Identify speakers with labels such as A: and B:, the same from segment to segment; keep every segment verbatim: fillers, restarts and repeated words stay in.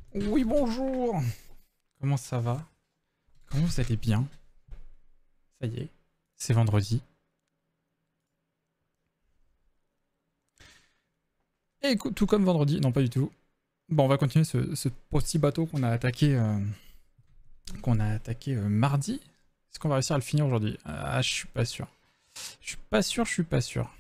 A: Oui, bonjour. Comment ça va? Comment vous allez bien? Ça y est, c'est vendredi. Et écoute, tout comme vendredi, non pas du tout. Bon, on va continuer ce, ce petit bateau qu'on a attaqué, euh, qu'on a attaqué euh, mardi. Est-ce qu'on va réussir à le finir aujourd'hui? Ah, je suis pas sûr. Je suis pas sûr, je suis pas sûr.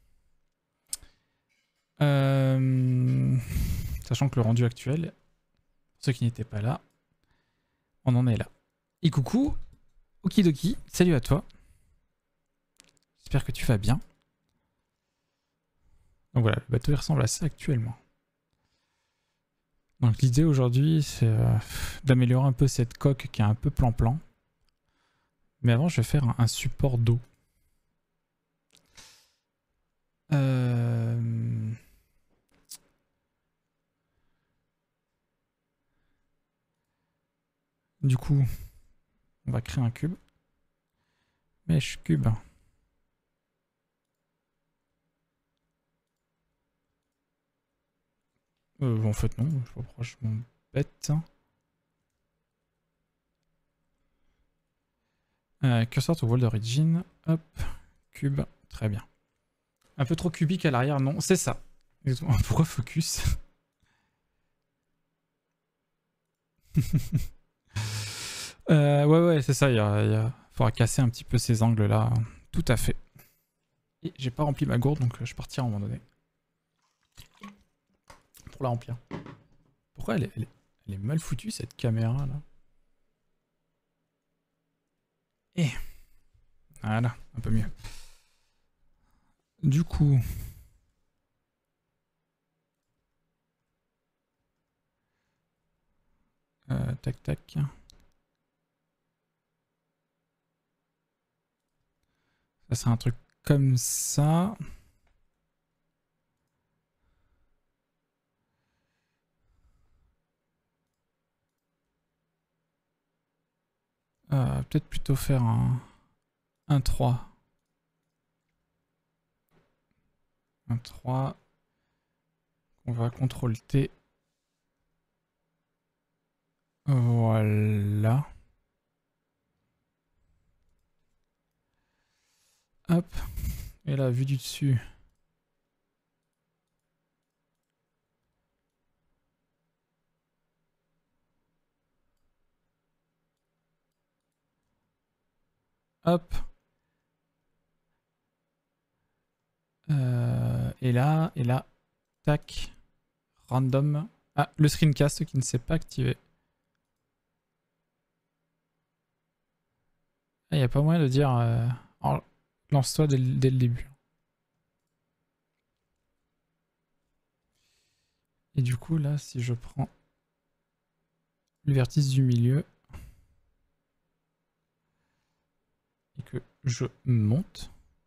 A: Euh, Sachant que le rendu actuel, pour ceux qui n'étaient pas là, on en est là. Et coucou, okidoki, salut à toi. J'espère que tu vas bien. Donc voilà, le bateau il ressemble à ça actuellement. Donc l'idée aujourd'hui, c'est euh, d'améliorer un peu cette coque qui est un peu plan-plan. Mais avant, je vais faire un, un support d'eau. Euh... Du coup, on va créer un cube. Mesh cube. Euh, en fait, non, je sais pas pourquoi je m'embête. Euh, cursor to world origin. Hop, cube. Très bien. Un peu trop cubique à l'arrière, non, c'est ça. Exactement. Pourquoi focus? euh, Ouais, ouais, c'est ça. Il y a, il y a... faudra casser un petit peu ces angles-là. Tout à fait. Et j'ai pas rempli ma gourde, donc je partirai à un moment donné. Pour la remplir. Pourquoi elle est, elle est, elle est mal foutue cette caméra là? Et voilà, un peu mieux. Du coup, euh, tac tac. Ça sera un truc comme ça. Euh, Peut-être plutôt faire un, un trois. Un trois. On va contrôle T. Voilà. Hop. Et là, vue du dessus. Hop. Euh, et là, et là. Tac. Random. Ah, le screencast qui ne s'est pas activé. Il n'y a pas moyen de dire euh, oh, lance-toi dès, dès le début. Et du coup, là, si je prends le vertice du milieu et que je monte,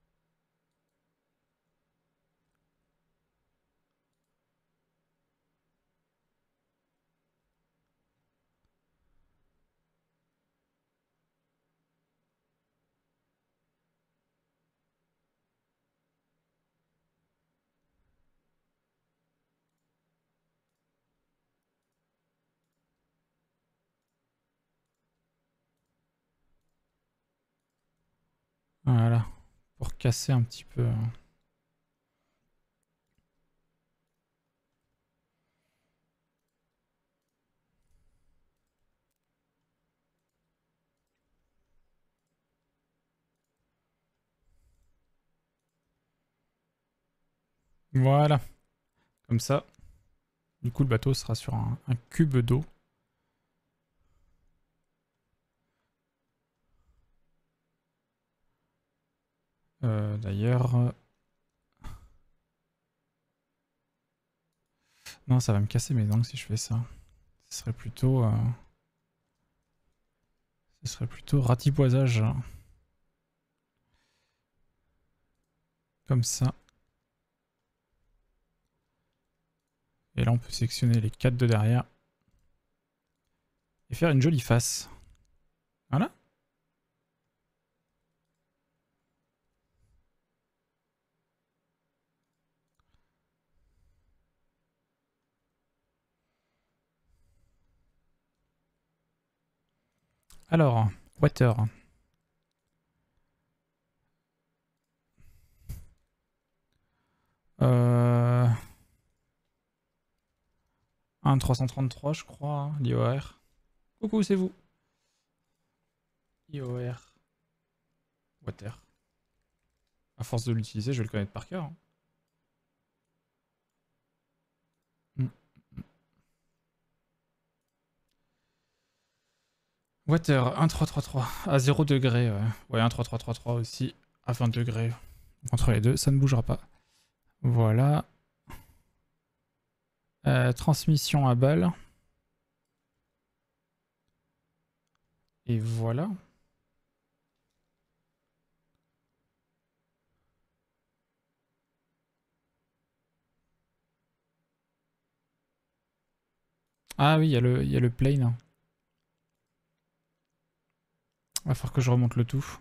A: voilà, pour casser un petit peu. Voilà, comme ça. Du coup, le bateau sera sur un, un cube d'eau. Euh, D'ailleurs... euh, Non, ça va me casser mes angles si je fais ça. Ce serait plutôt... Euh... Ce serait plutôt ratiboisage. Comme ça. Et là, on peut sectionner les quatre de derrière. Et faire une jolie face. Voilà. Alors, water. Euh... un trois cent trente-trois, je crois, hein, l'I O R. Coucou, c'est vous. I O R. Water. À force de l'utiliser, je vais le connaître par cœur. Hein. Mm. Water, un trois trois trois. À zéro degré, ouais. Ouais, un trois trois trois trois aussi. À vingt degrés. Entre les deux, ça ne bougera pas. Voilà. Euh, transmission à balle. Et voilà. Ah oui, il y a le, il y a le plane. Va falloir que je remonte le tout.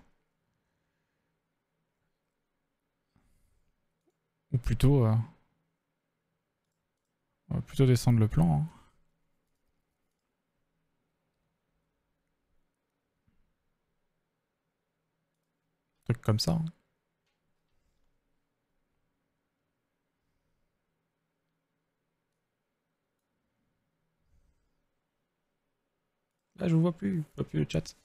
A: Ou plutôt... Euh, on va plutôt descendre le plan. Hein. Truc comme ça. Hein. Là, je vous vois plus. Je vois plus le chat.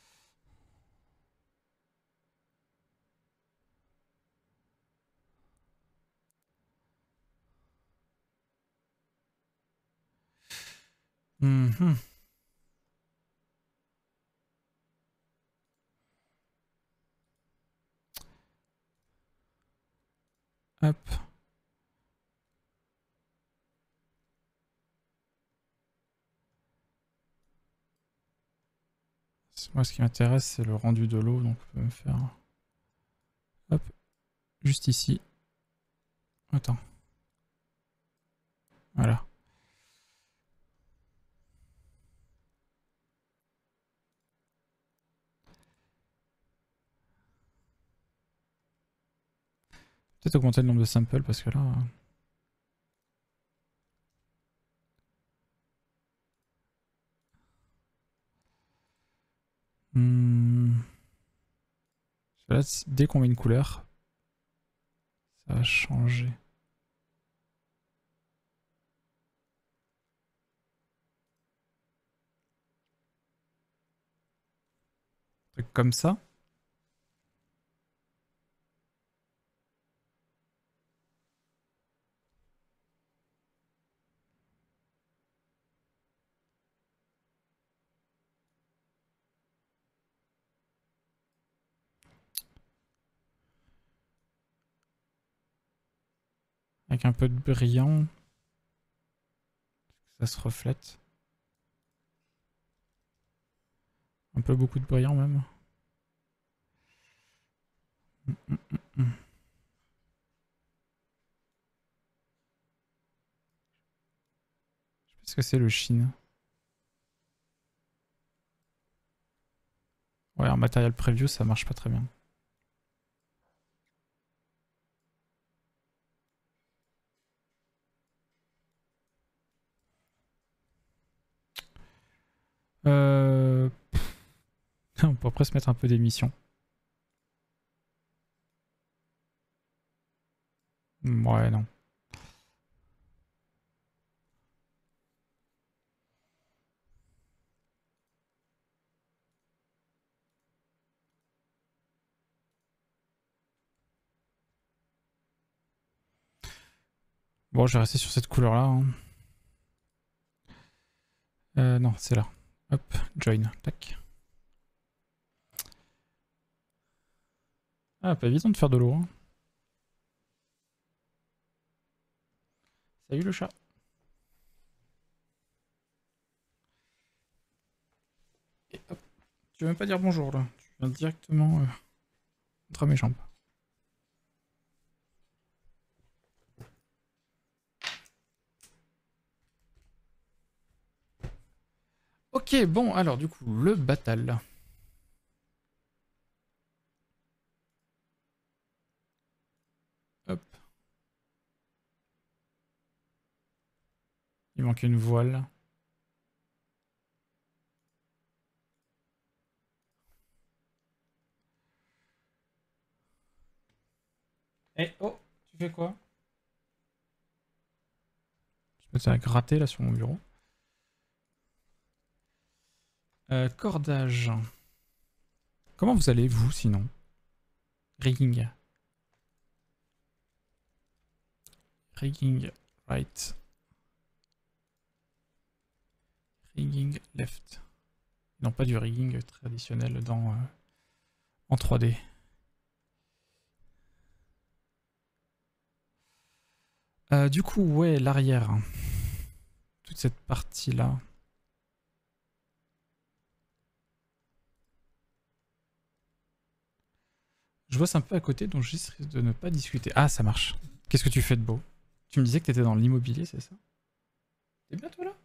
A: Mm-hmm. Hop. Moi, ce qui m'intéresse, c'est le rendu de l'eau. Donc, on peut me faire... Hop. Juste ici. Attends. Voilà. Peut-être augmenter le nombre de samples parce que là... Hmm. Là, dès qu'on met une couleur, ça va changer. Un truc comme ça. Avec un peu de brillant. Ça se reflète. Un peu beaucoup de brillant même. Mm, mm, mm, mm. Je sais pas ce que c'est le Chine. Ouais, en matériel preview, ça marche pas très bien. Euh... On pourrait presque mettre un peu d'émission. Ouais, non. Bon, je vais rester sur cette couleur-là. Hein. Euh, non, c'est là. Hop, join. Tac. Ah, pas évident de faire de l'eau. Hein. Salut le chat. Et hop. Tu veux même pas dire bonjour là. Tu viens directement euh, entre mes jambes. Ok, bon, alors du coup, le battle. Hop. Il manque une voile. Eh oh, tu fais quoi? Je me tiens à gratter là sur mon bureau. Euh, cordage. Comment vous allez, vous, sinon? Rigging. Rigging right. Rigging left. Non, pas du rigging traditionnel dans, euh, en trois D. Euh, du coup, ouais, l'arrière. Toute cette partie-là. Je bosse un peu à côté, donc je risque de ne pas discuter. Ah, ça marche. Qu'est-ce que tu fais de beau? Tu me disais que t'étais dans l'immobilier, c'est ça? T'es bien, toi, là?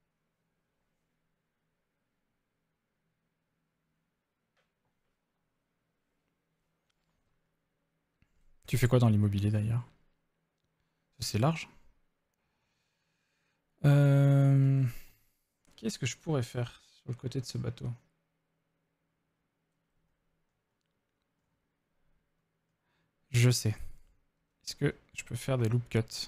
A: Tu fais quoi dans l'immobilier, d'ailleurs? C'est large. Euh... Qu'est-ce que je pourrais faire sur le côté de ce bateau? Je sais. Est-ce que je peux faire des loop cuts?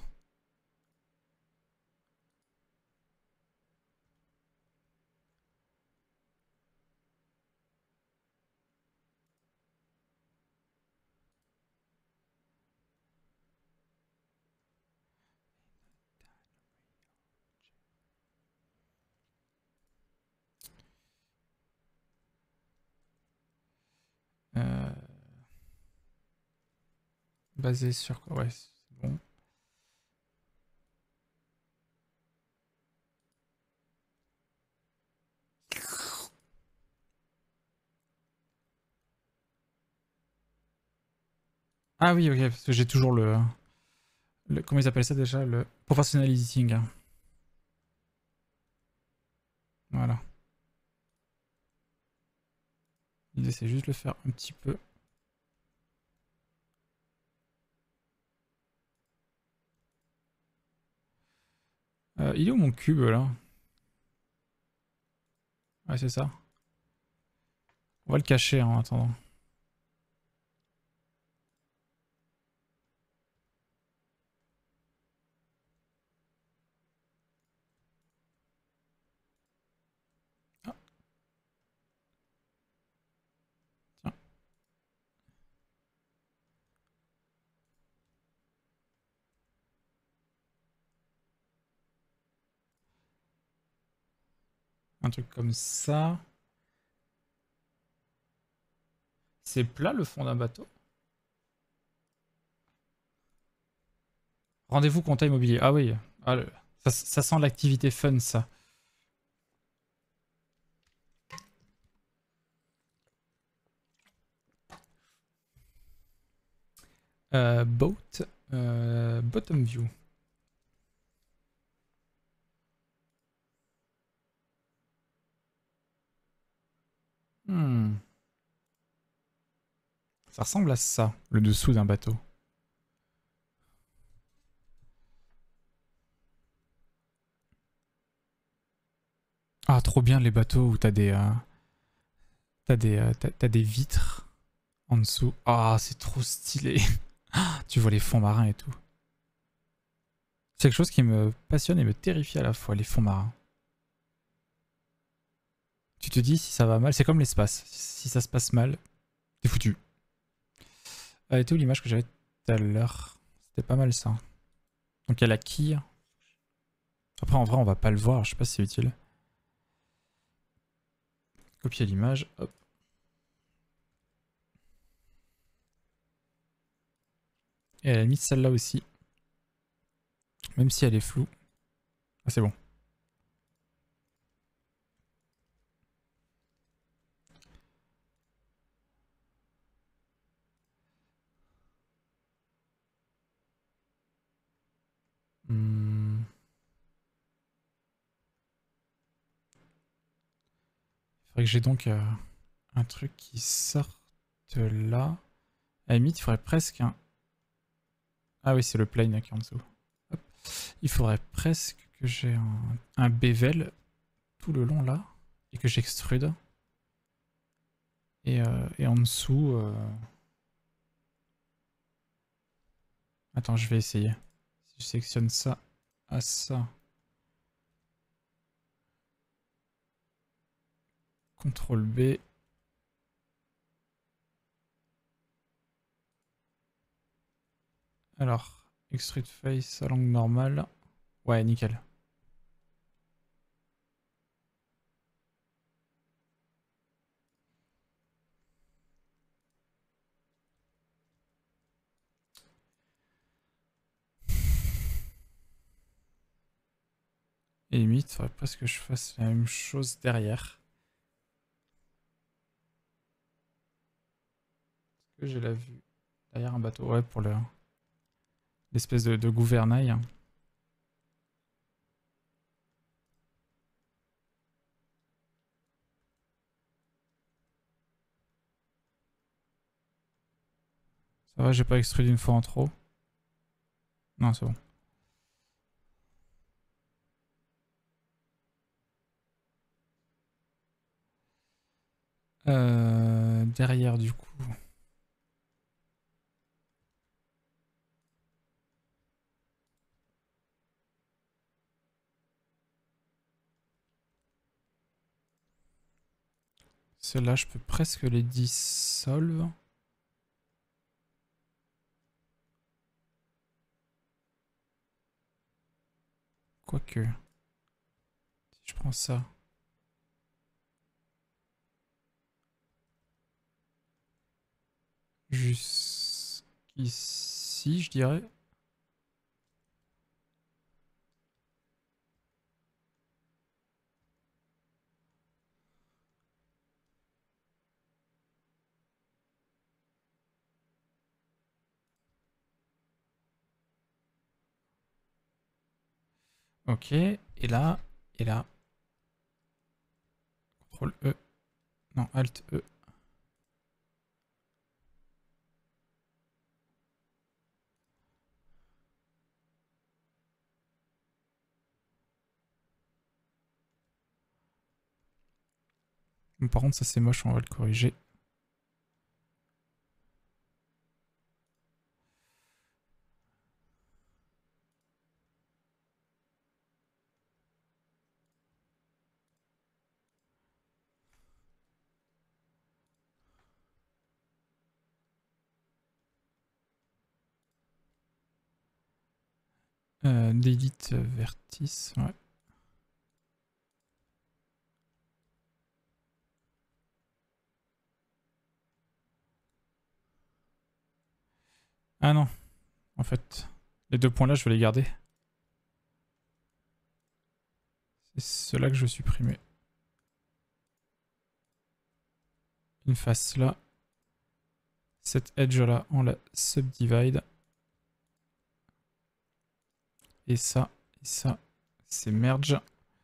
A: euh... Basé sur quoi? Ouais, c'est bon. Ah oui, ok, parce que j'ai toujours le... le... Comment ils appellent ça déjà? Le professional editing. Voilà. L'idée, c'est juste de le faire un petit peu. Euh, il est où mon cube, là? Ouais, c'est ça. On va le cacher en attendant. Ah, tiens. Un truc comme ça. C'est plat, le fond d'un bateau? Rendez-vous compta immobilier. Ah oui. Ah, le... ça, ça sent l'activité fun, ça. Euh, boat. Euh, bottom view. Hmm. Ça ressemble à ça, le dessous d'un bateau. Ah, trop bien les bateaux où t'as des, euh, t'as des, euh, t'as, t'as des vitres en dessous. Ah, c'est trop stylé. Tu vois les fonds marins et tout. C'est quelque chose qui me passionne et me terrifie à la fois, les fonds marins. Tu te dis si ça va mal, c'est comme l'espace. Si ça se passe mal, t'es foutu. Elle était où l'image que j'avais tout à l'heure? C'était pas mal ça. Donc il y a la quille. Après en vrai on va pas le voir, je sais pas si c'est utile. Copier l'image, hop. Et elle a mis celle-là aussi. Même si elle est floue. Ah c'est bon. Hmm. Il faudrait que j'ai donc euh, un truc qui sorte là. À la limite, il faudrait presque un... Ah oui, c'est le plane qui est en dessous. Hop. Il faudrait presque que j'ai un, un bevel tout le long là. Et que j'extrude. Et, euh, et en dessous... Euh... Attends, je vais essayer. Si je sélectionne ça à ça. contrôle B. Alors, extrude face à langue normale. Ouais, nickel. Et limite, il faudrait presque que je fasse la même chose derrière. Est-ce que j'ai la vue derrière un bateau? Ouais, pour le l'espèce de, de gouvernail. Ça va, j'ai pas extrué une fois en trop. Non, c'est bon. Euh, derrière, du coup. Ceux-là, je peux presque les dissolve. Quoique. Si je prends ça. Jusqu'ici, je dirais. Ok. Et là. Et là. contrôle E. Non, Alt E. Bon, par contre, ça c'est moche, on va le corriger. Euh, Delete vertice, ouais. Ah non, en fait, les deux points là, je vais les garder. C'est ceux-là que je veux supprimer. Une face là. Cette edge là, on la subdivide. Et ça, et ça, c'est merge.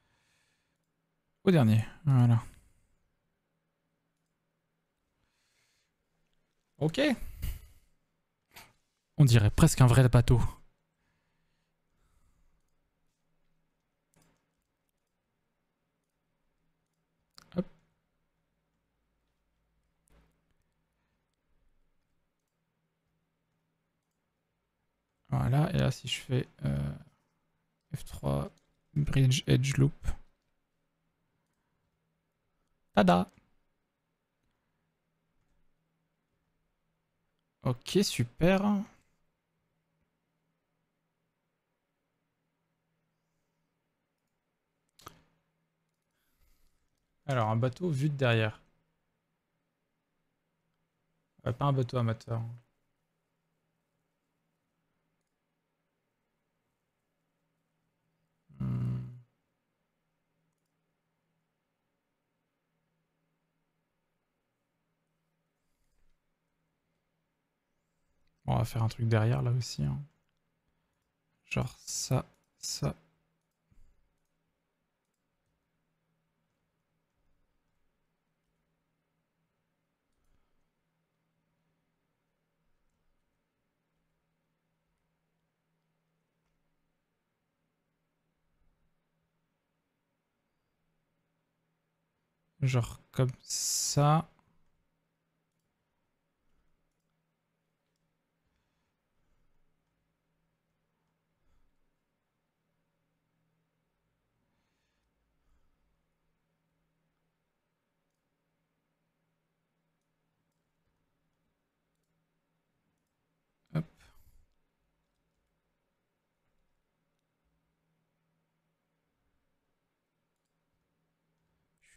A: Au dernier, voilà. Ok. On dirait presque un vrai bateau. Hop. Voilà, et là si je fais euh, F trois, Bridge Edge Loop. Tada! Ok, super. Alors, un bateau vu de derrière. Euh, pas un bateau amateur. Hmm. Bon, on va faire un truc derrière là aussi. Hein. Genre ça, ça. Genre comme ça.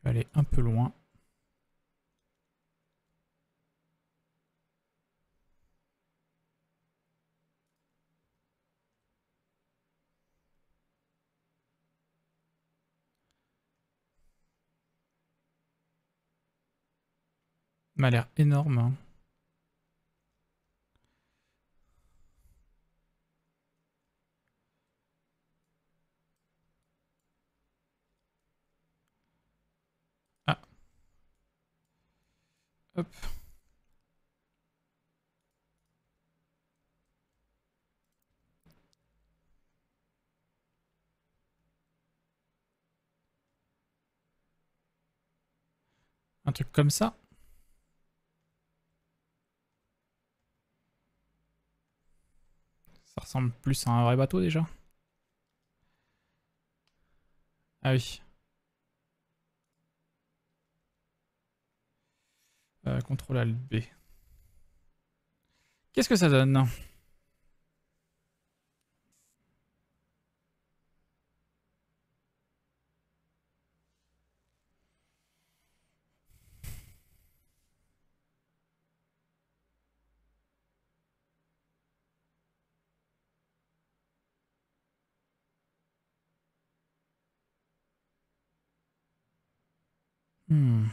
A: vais aller un peu loin. M'a l'air énorme. Hein. Ah. Hop. Un truc comme ça. Ça ressemble plus à un vrai bateau déjà. Ah oui. Euh, contrôle Alt B. Qu'est-ce que ça donne? Hmm.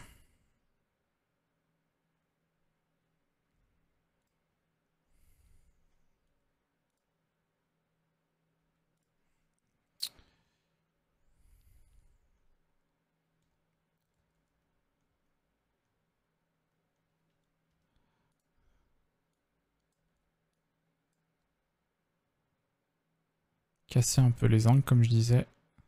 A: Casser un peu les angles comme je disais.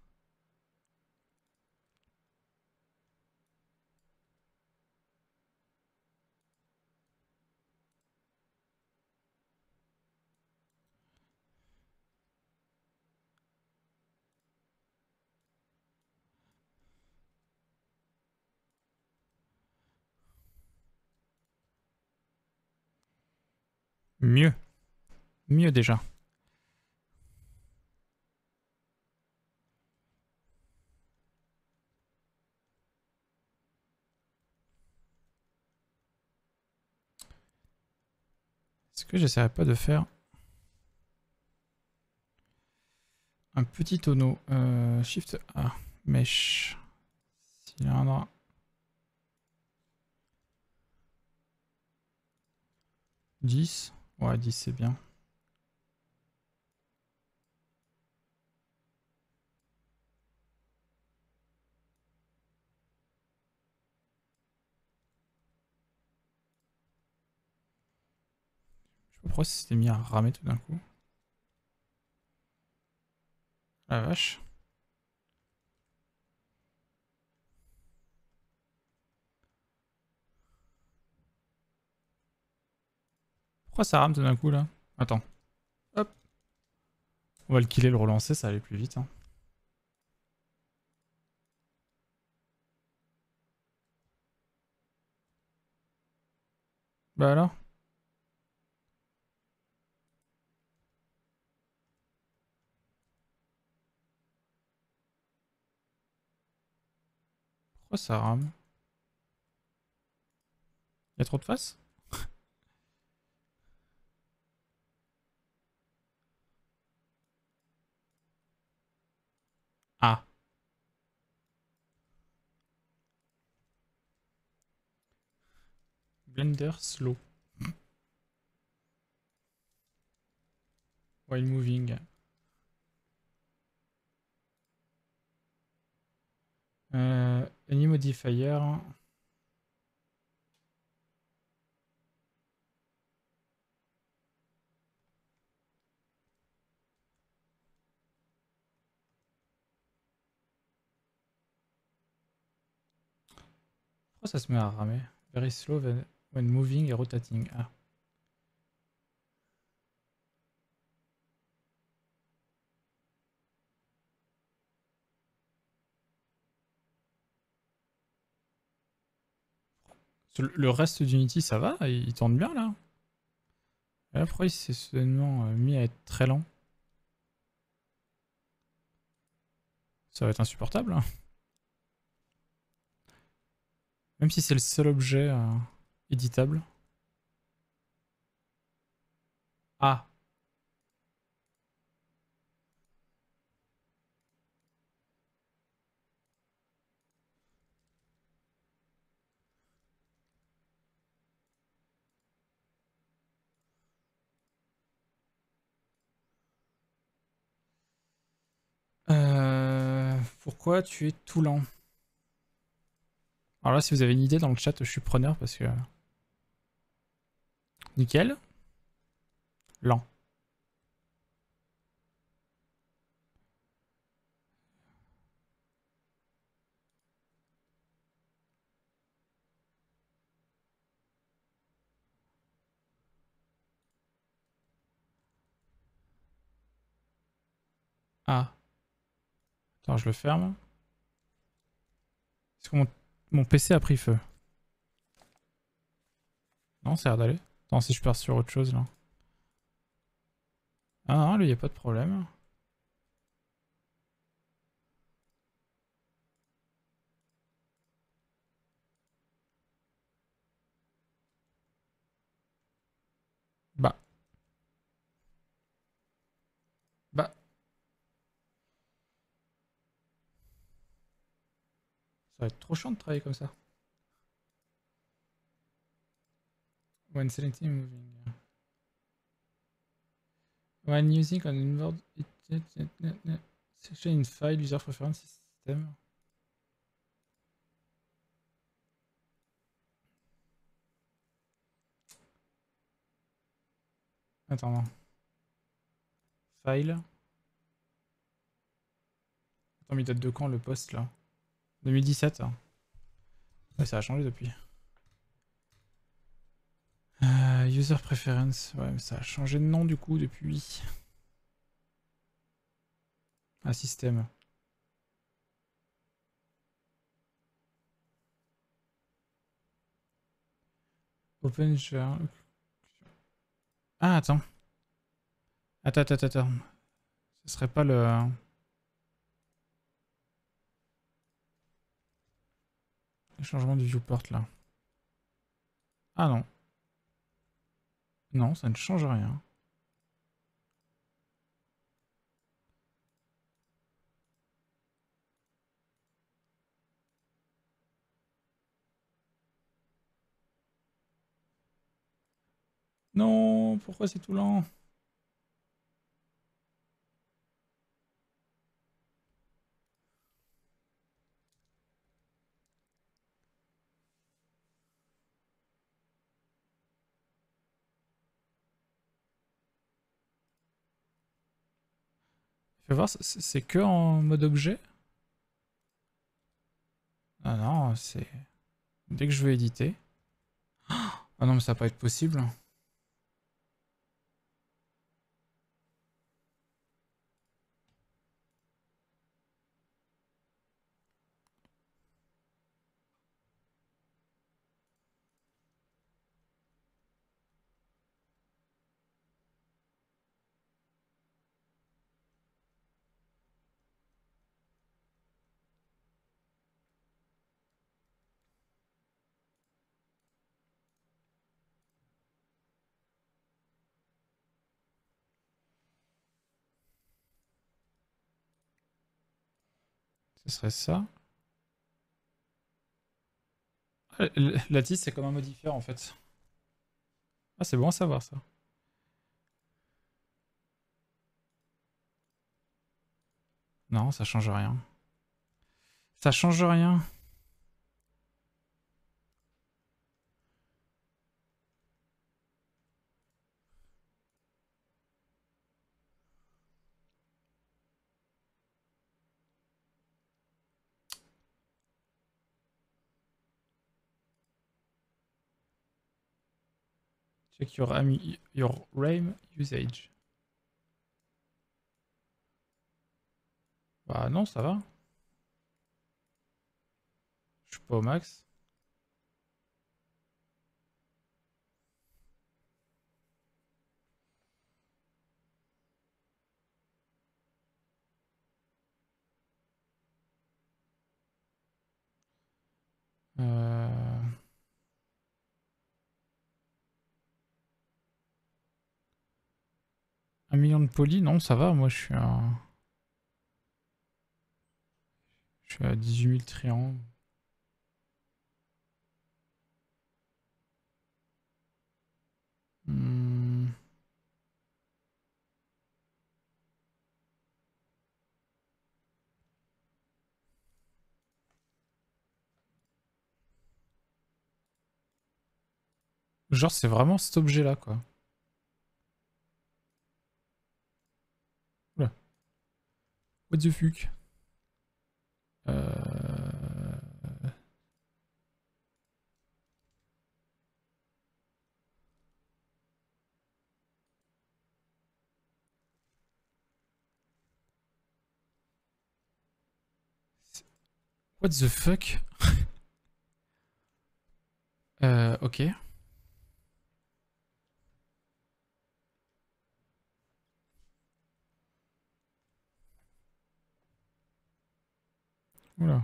A: Mieux. Mieux déjà. Est-ce que j'essaierai pas de faire un petit tonneau euh, Shift A. Mesh. Cylindre. dix. Ouais, dix c'est bien. Je sais pas pourquoi ça s'était mis à ramer tout d'un coup. La vache. Pourquoi ça rame tout d'un coup là? Attends. Hop. On va le killer, le relancer, ça va aller plus vite. Hein. Bah alors? Pourquoi ça rame? Y'a trop de face? Ah. Blender slow. While moving. Euh, any modifier. Pourquoi ça se met à ramer? Very slow when, when moving et rotating. Ah. Le reste d'Unity, ça va? Il tourne bien là? Et là, pourquoi il s'est soudainement euh, mis à être très lent? Ça va être insupportable. Hein. Même si c'est le seul objet euh, éditable. Ah. Euh, pourquoi tu es tout lent? Alors là, si vous avez une idée dans le chat, je suis preneur parce que... Nickel. Lent. Ah. Attends, je le ferme. Est-ce que mon... mon P C a pris feu? Non, ça a l'air d'aller. Attends, si je pars sur autre chose là. Ah non, lui, y a pas de problème. Bah. Bah. Ça va être trop chiant de travailler comme ça. When selecting moving. When using an inward section in file, user preference system. Attends, non. File. Attends, mais il date de quand le post là? deux mille dix-sept. Hein. Ouais, ça a changé depuis. Euh, user preference. Ouais, mais ça a changé de nom du coup depuis. Ah, système. Open share. Ah, attends. Attends, attends, attends. Ce serait pas le. Le changement du viewport là. Ah non. Non, ça ne change rien. Non, pourquoi c'est tout lent? Fais voir, c'est que en mode objet? Ah non, c'est... Dès que je veux éditer... Ah non, mais ça va pas être possible. Ce serait ça. Ah, la tisse, c'est comme un modifier en fait. Ah, c'est bon à savoir ça. Non, ça change rien. Ça change rien. Check your, RAM, your RAM usage. Bah non, ça va. Je suis pas au max. Euh... Un million de polis, non, ça va, moi je suis à... Je suis à dix-huit mille triangles. Hmm. Genre, c'est vraiment cet objet-là, quoi. Oula. What the fuck? Euh... What the fuck? euh, ok. Oula.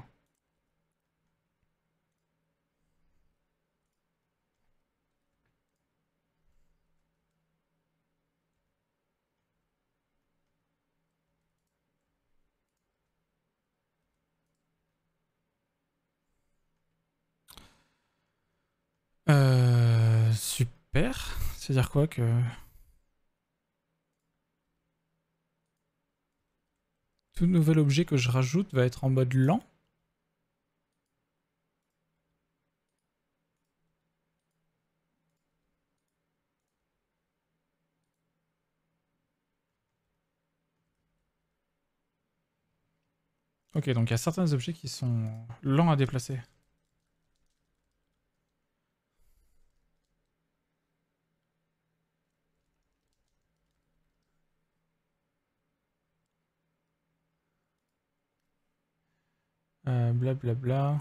A: Euh... Super. C'est-à-dire quoi que... Tout nouvel objet que je rajoute va être en mode lent? Ok, donc il y a certains objets qui sont lents à déplacer. Euh, blablabla.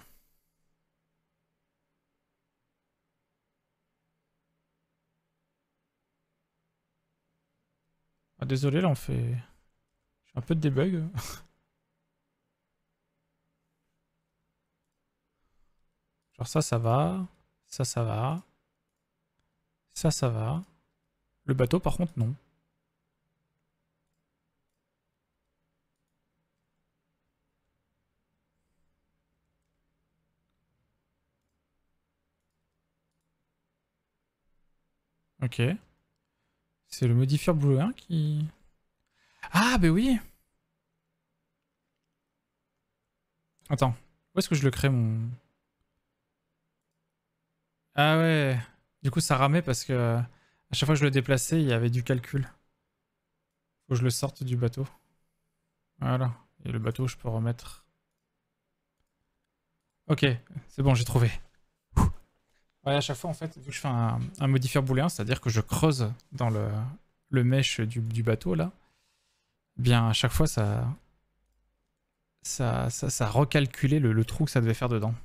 A: Ah, désolé, là on fait... J'ai un peu de debug. Genre ça, ça va. Ça, ça va. Ça, ça va. Le bateau, par contre, non. Ok. C'est le modifier booléen qui... Ah, bah oui! Attends. Où est-ce que je le crée, mon... Ah ouais. Du coup, ça ramait parce que... euh, à chaque fois que je le déplaçais, il y avait du calcul. Faut que je le sorte du bateau. Voilà. Et le bateau, je peux remettre... Ok. C'est bon, j'ai trouvé. Ouais, à chaque fois, en fait, vu que je fais un, un modifier booléen, c'est-à-dire que je creuse dans le, le mesh du, du bateau, là, bien, à chaque fois, ça, ça, ça, ça recalculait le, le trou que ça devait faire dedans.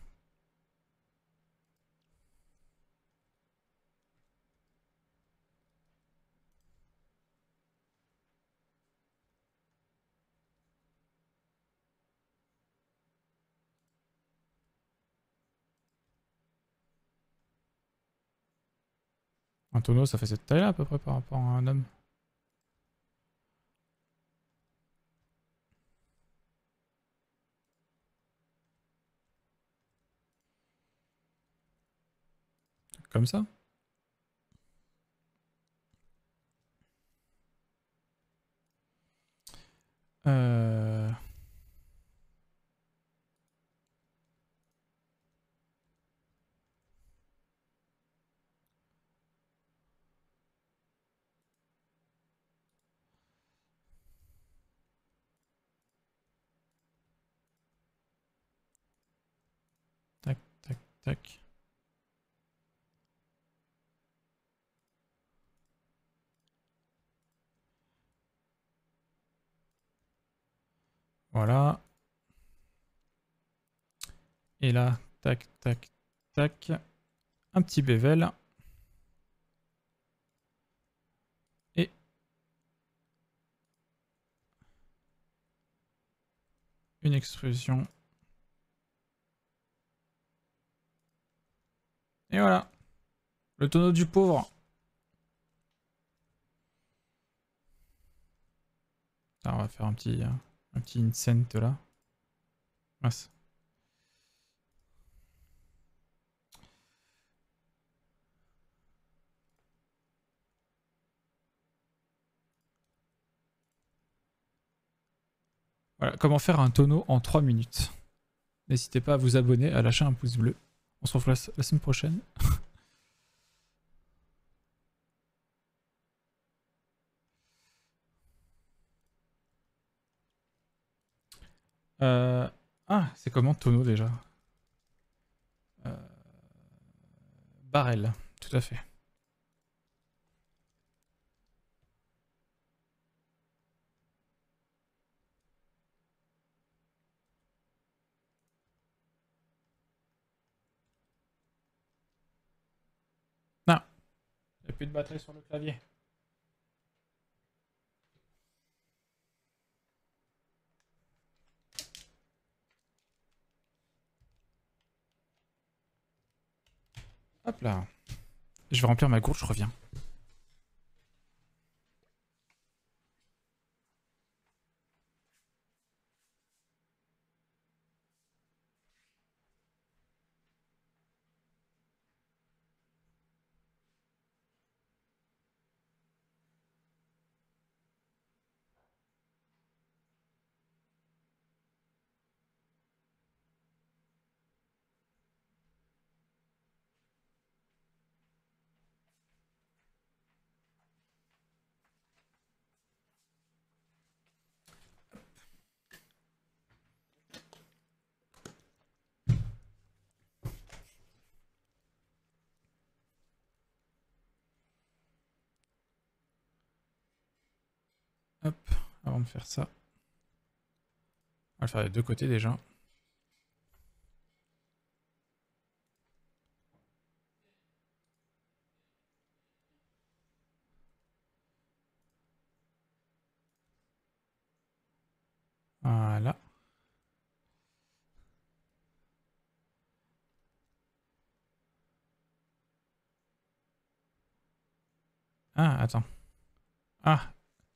A: Un tonneau, ça fait cette taille-là, à peu près, par rapport à un homme. Comme ça. Euh... Tac, tac, tac. Voilà. Et là, tac, tac, tac. Un petit bevel. Et une extrusion. Et voilà. Le tonneau du pauvre. Ah, on va faire un petit, un petit incent là. Mince. Voilà, comment faire un tonneau en trois minutes. N'hésitez pas à vous abonner, à lâcher un pouce bleu. On se retrouve la, la semaine prochaine. euh... Ah, c'est comment tonneau déjà euh... Barrel, tout à fait. Non, il n'y a plus de batterie sur le clavier. Hop là. Je vais remplir ma gourde, je reviens. Hop, avant de faire ça. On va le faire des deux côtés déjà. Voilà. Ah, attends. Ah.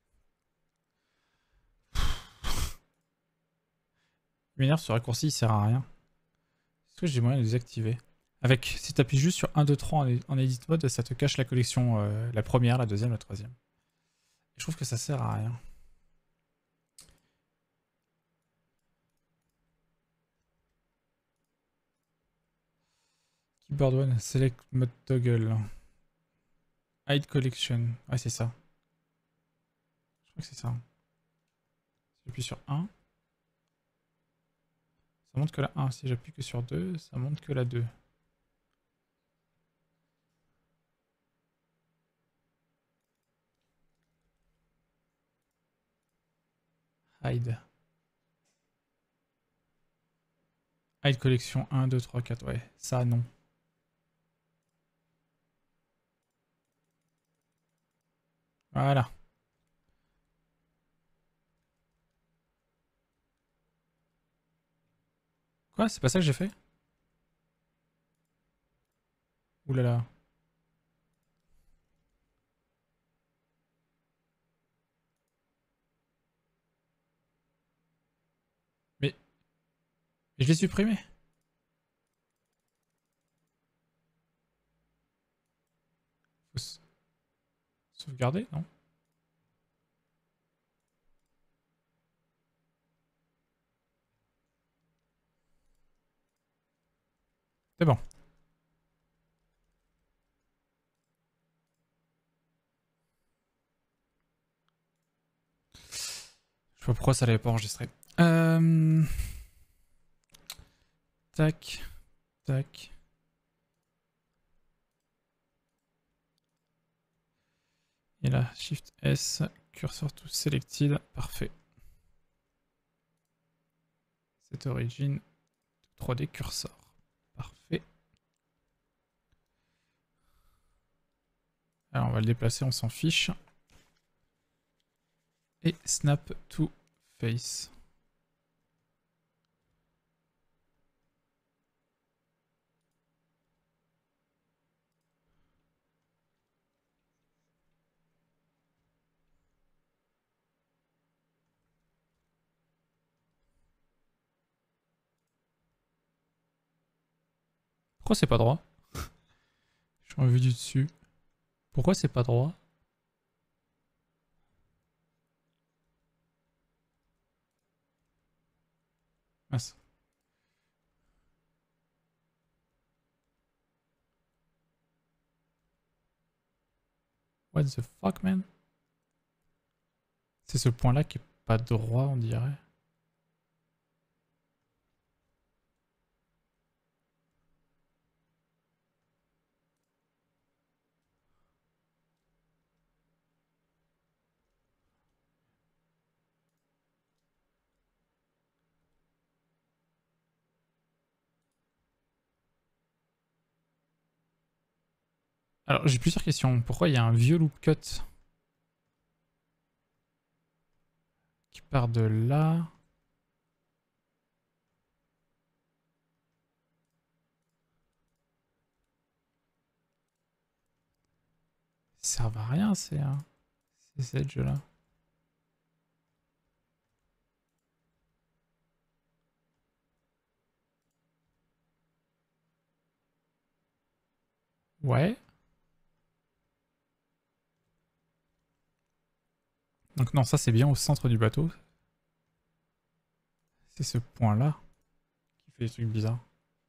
A: M'énerve, ce raccourci il sert à rien. Est-ce que j'ai moyen de les désactiver? Avec, si tu appuies juste sur un, deux, trois en, en edit mode, ça te cache la collection, euh, la première, la deuxième, la troisième. Je trouve que ça sert à rien. Keyboard one, select mode toggle. Hide collection. Ouais, c'est ça. Je crois que c'est ça. Si j'appuie sur un, ça montre que la un. Si j'appuie que sur deux, ça montre que la deux. Hide. Hide collection un, deux, trois, quatre. Ouais, ça non. Voilà. Quoi? C'est pas ça que j'ai fait? Ouh là là. Mais, mais je l'ai supprimé. Faut sauvegarder, non? C'est bon. Je sais pas pourquoi ça l'avait pas enregistré. Euh... Tac. Tac. Et là, Shift S, cursor to selected, parfait. Cette origine trois D cursor, parfait. Alors on va le déplacer, on s'en fiche. Et snap to face. Pourquoi c'est pas droit? Je suis en vue du dessus. Pourquoi c'est pas droit? Mince. What the fuck, man? C'est ce point-là qui est pas droit, on dirait. Alors, j'ai plusieurs questions. Pourquoi il y a un vieux loop cut qui part de là? Ça servent à rien, ces, hein, ces edges-là. Ouais. Donc non, ça c'est bien au centre du bateau. C'est ce point-là qui fait des trucs bizarres.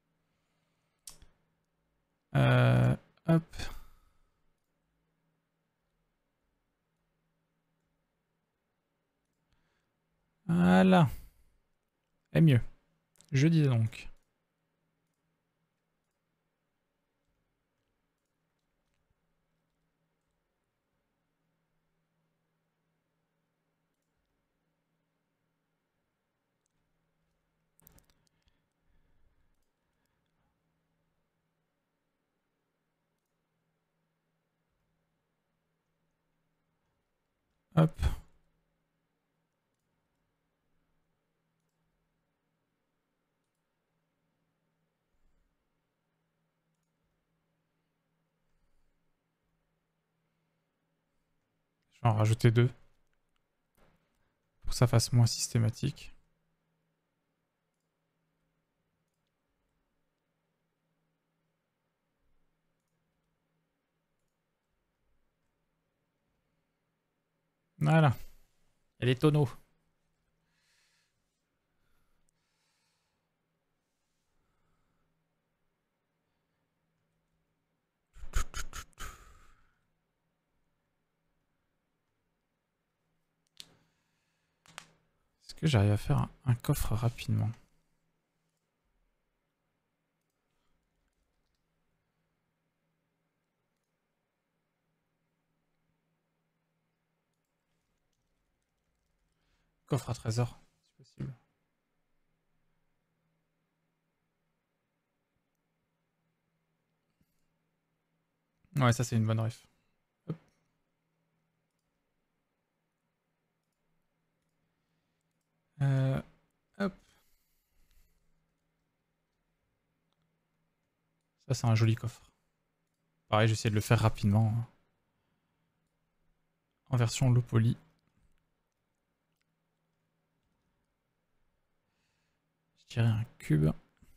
A: Euh, hop. Voilà. Et mieux. Je disais donc. Hop. Je vais en rajouter deux. Pour que ça fasse moins systématique. Voilà. Et les tonneaux. Est-ce que j'arrive à faire un, un coffre rapidement? Coffre à trésor, c'est possible. Ouais, ça c'est une bonne ref. Hop. Euh, hop. Ça c'est un joli coffre. Pareil, j'essaie de le faire rapidement. Hein. En version low poly. Je dirais un cube.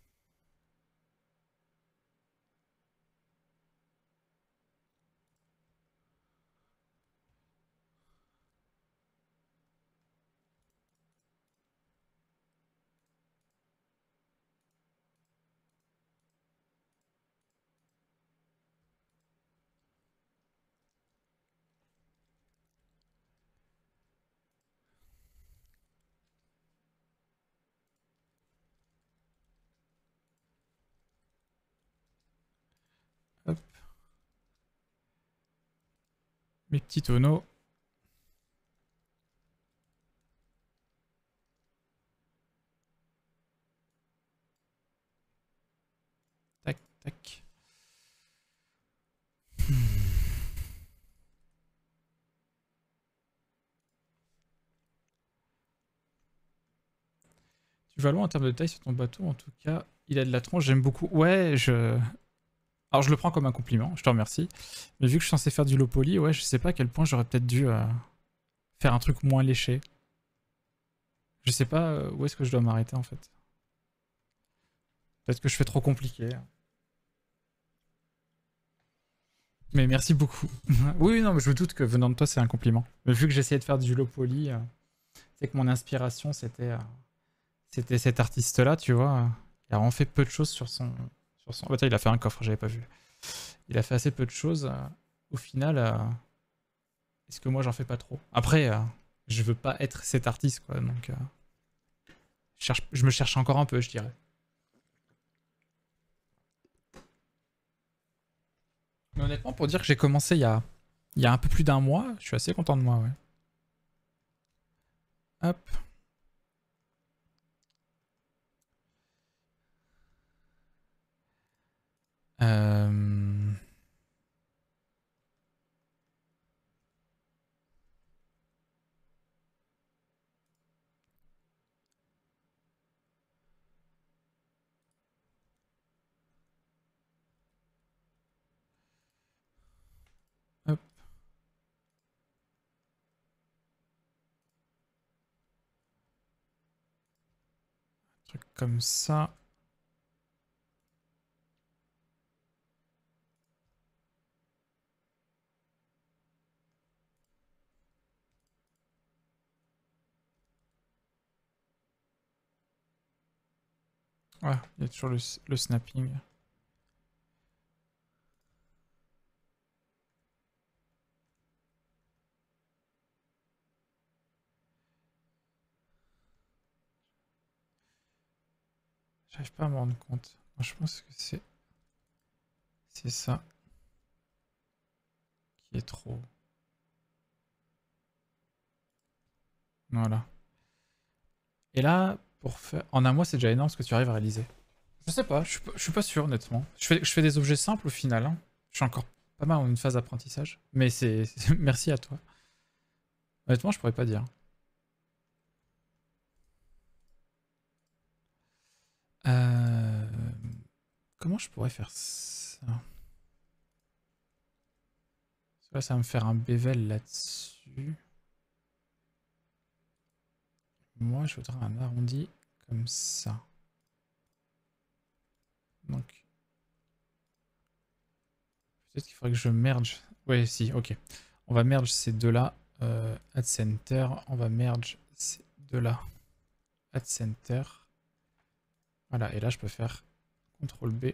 A: Hop. Mes petits tonneaux. Tac, tac. Hmm. Tu vas loin en termes de taille sur ton bateau, en tout cas. Il a de la tronche, j'aime beaucoup. Ouais, je... Alors je le prends comme un compliment, je te remercie. Mais vu que je suis censé faire du low poly, ouais, je sais pas à quel point j'aurais peut-être dû euh, faire un truc moins léché. Je sais pas euh, où est-ce que je dois m'arrêter en fait. Peut-être que je fais trop compliqué. Mais merci beaucoup. Oui, non, mais je me doute que venant de toi, c'est un compliment. Mais vu que j'essayais de faire du low poly, euh, c'est que mon inspiration, c'était euh, c'était cet artiste-là, tu vois. Il a vraiment fait peu de choses sur son... Sur son... Oh, bah, il a fait un coffre, j'avais pas vu. Il a fait assez peu de choses. euh, au final, euh, est-ce que moi, j'en fais pas trop? Après, euh, je veux pas être cet artiste, quoi. Donc, euh, je, cherche... je me cherche encore un peu, je dirais. Mais honnêtement, pour dire que j'ai commencé il y a... il y a un peu plus d'un mois, je suis assez content de moi, ouais. Hop. Euh... Hop. Un truc comme ça. Ouais, il y a toujours le, le snapping. J'arrive pas à me rendre compte. Moi, je pense que c'est... C'est ça qui est trop... Voilà. Et là, pour faire... En un mois, c'est déjà énorme ce que tu arrives à réaliser. Je sais pas, je suis pas, je suis pas sûr, honnêtement. Je fais, je fais des objets simples au final. Hein. Je suis encore pas mal en une phase d'apprentissage. Mais c'est... Merci à toi. Honnêtement, je pourrais pas dire. Euh... Comment je pourrais faire ça? Là, ça va me faire un bevel là-dessus. Moi, je voudrais un arrondi comme ça. Donc, peut-être qu'il faudrait que je merge. Ouais, si, ok. On va merge ces deux-là. Euh, add center. On va merge ces deux-là. Add center. Voilà, et là, je peux faire contrôle B.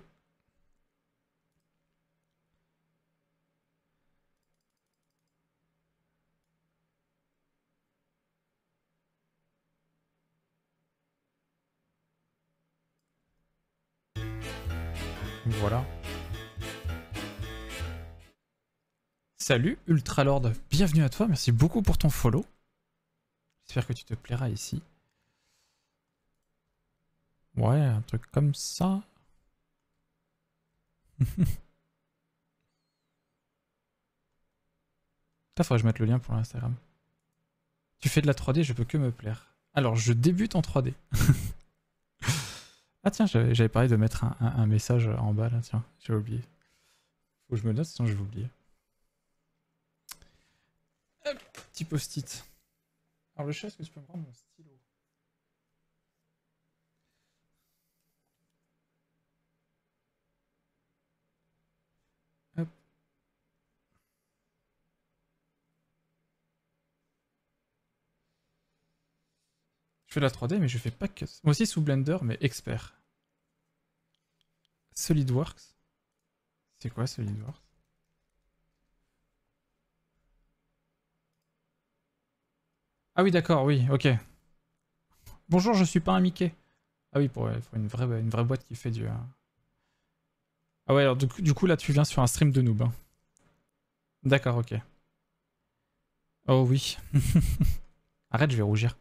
A: Voilà. Salut Ultralord, bienvenue à toi, merci beaucoup pour ton follow. J'espère que tu te plairas ici. Ouais, un truc comme ça. Là, faudrait que je mette le lien pour l'Instagram. Tu fais de la trois D, je peux que me plaire. Alors, je débute en trois D. Ah tiens, j'avais parlé de mettre un, un, un message en bas là, tiens, j'ai oublié. Faut que je me note, sinon je vais oublier. Hop, petit post-it. Alors le chat, est-ce que tu peux me prendre mon stylo? Hop. Je fais de la trois D, mais je fais pas que... Moi aussi sous Blender, mais expert. SolidWorks. C'est quoi SolidWorks? Ah oui, d'accord, oui, ok. Bonjour, je suis pas un Mickey. Ah oui, pour, pour une, vraie, une vraie boîte qui fait du... Euh... Ah ouais, alors du coup, du coup, là, tu viens sur un stream de noob. Hein. D'accord, ok. Oh oui. Arrête, je vais rougir.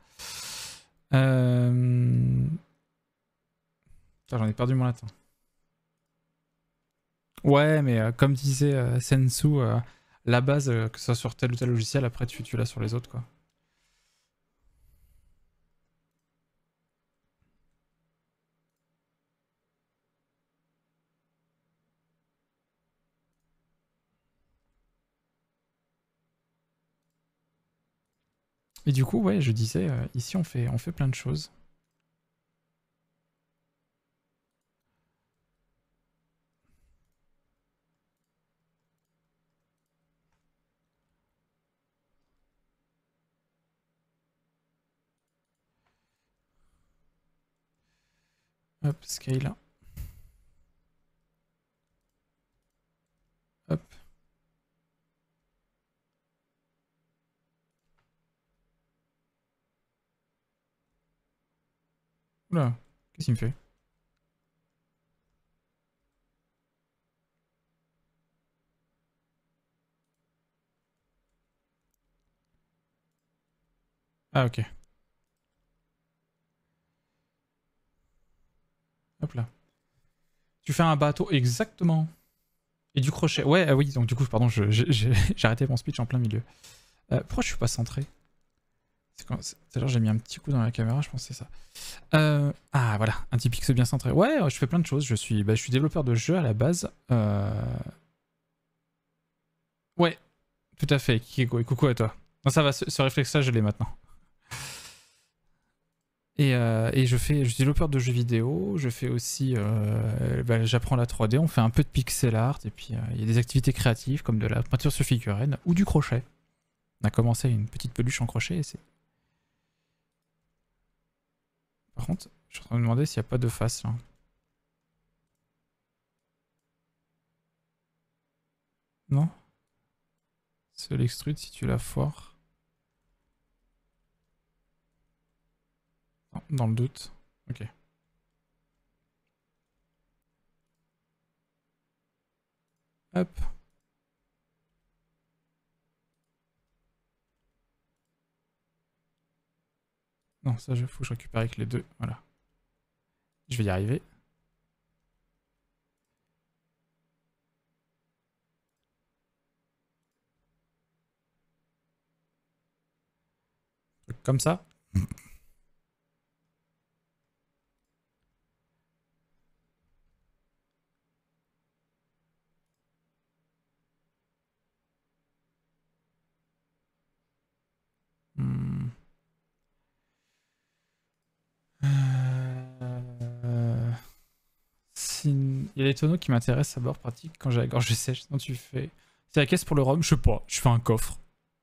A: Euh... J'en ai perdu mon latin. Ouais, mais euh, comme disait euh, Sensu, euh, la base, euh, que ce soit sur tel ou tel logiciel, après tu, tu l'as sur les autres, quoi. Et du coup, ouais, je disais, euh, ici on fait, on fait plein de choses. Hop, scale. Hop. Oula, qu'est-ce qu'il me fait? Ah ok. Hop là. Tu fais un bateau, exactement. Et du crochet. Ouais, ah oui, donc du coup, pardon, je- je- j'ai j'ai arrêté mon speech en plein milieu. Euh, pourquoi je suis pas centré? C'est quand c'est- tout à l'heure, j'ai mis un petit coup dans la caméra, je pense que c'est ça. Euh, ah voilà, un petit pixel bien centré. Ouais, je fais plein de choses. Je suis, bah, je suis développeur de jeux à la base. Euh... Ouais, tout à fait. Kiko, et coucou à toi. Non, ça va, ce, ce réflexe-là, je l'ai maintenant. Et, euh, et je fais, je suis développeur de jeux vidéo. Je fais aussi, euh, bah, j'apprends la trois D. On fait un peu de pixel art. Et puis, euh, il y a des activités créatives comme de la peinture sur figurine ou du crochet. On a commencé une petite peluche en crochet. Et c'est... Par contre, je suis en train de me demander s'il n'y a pas de face là. Non? C'est l'extrude si tu la foires. Non, dans le doute. Ok. Hop. Non, ça, il faut que je récupère avec les deux. Voilà. Je vais y arriver. Comme ça. Hmm. Euh... si- Il y a des tonneaux qui m'intéressent à bord pratique quand j'ai la gorge sèche. Sinon tu fais... C'est la caisse pour le rhum? Je sais pas. Je fais un coffre.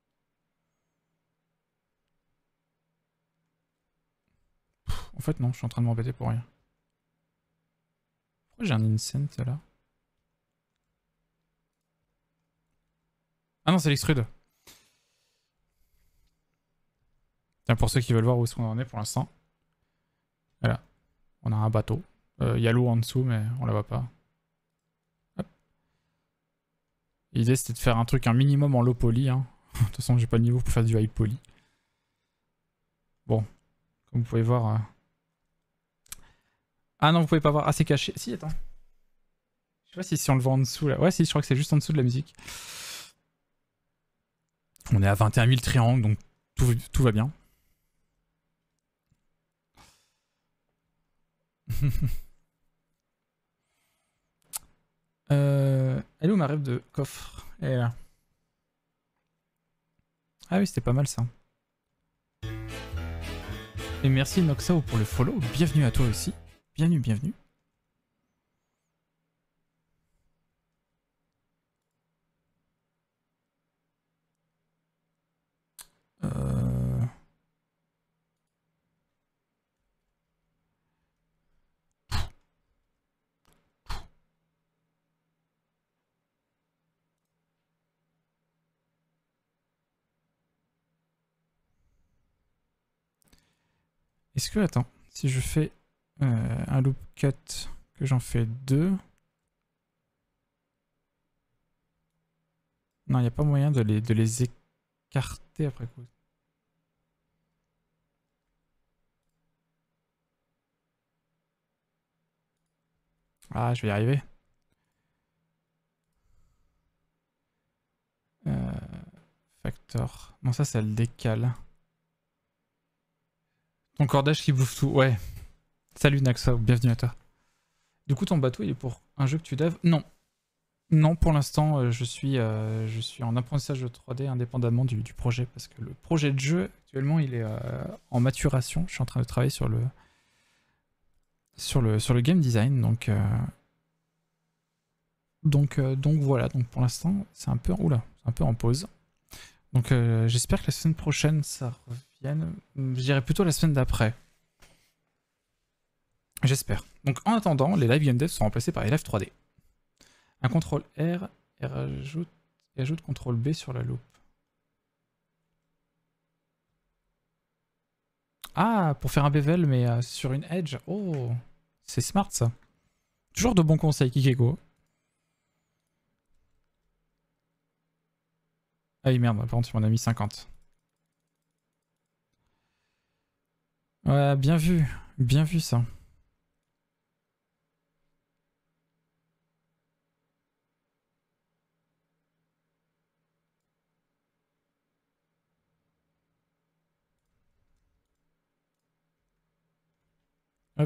A: Pff, en fait non, je suis en train de m'embêter pour rien. Pourquoi j'ai un incent là? Ah non, c'est l'extrude. Tiens, pour ceux qui veulent voir où est-ce qu'on en est pour l'instant. Voilà. On a un bateau. Il euh, y a l'eau en dessous, mais on la voit pas. L'idée c'était de faire un truc un minimum en low poly. Hein. De toute façon, j'ai pas le niveau pour faire du high poly. Bon, comme vous pouvez voir. Euh... Ah non, vous pouvez pas voir. Ah, c'est caché. Si, attends. Je sais pas si, si on le voit en dessous là. Ouais, si, je crois que c'est juste en dessous de la musique. On est à vingt et un mille triangles, donc tout, tout va bien. euh... Elle est où ma rêve de coffre? Elle est là. Ah oui, c'était pas mal ça. Et merci Noxao pour le follow. Bienvenue à toi aussi. Bienvenue, bienvenue. Euh... Est-ce que, attends, si je fais euh, un loop cut, que j'en fais deux... Non, il n'y a pas moyen de les, de les écarter après coup. Ah, je vais y arriver. Euh, factor. Non, ça, ça le décale. Ton cordage qui bouffe tout, ouais. Salut Naxa, bienvenue à toi. Du coup, ton bateau, il est pour un jeu que tu dev? Non. Non, pour l'instant, euh, je, suis, euh, je suis en apprentissage de trois D indépendamment du, du projet, parce que le projet de jeu, actuellement, il est euh, en maturation. Je suis en train de travailler sur le, sur le, sur le game design, donc... Euh, donc, euh, donc voilà, donc pour l'instant, c'est un peu... Oula, c'est un peu en pause. Donc euh, j'espère que la semaine prochaine, ça revienne. Je dirais plutôt la semaine d'après. J'espère. Donc en attendant, les live game dev sont remplacés par les live trois D. Un contrôle R et rajoute, et ajoute contrôle B sur la loupe. Ah, pour faire un bevel, mais euh, sur une edge. Oh, c'est smart ça. Toujours de bons conseils, Kikeko. Ah oui, merde, par contre, tu m'en as mis cinquante. Ouais, bien vu. Bien vu ça. Hop.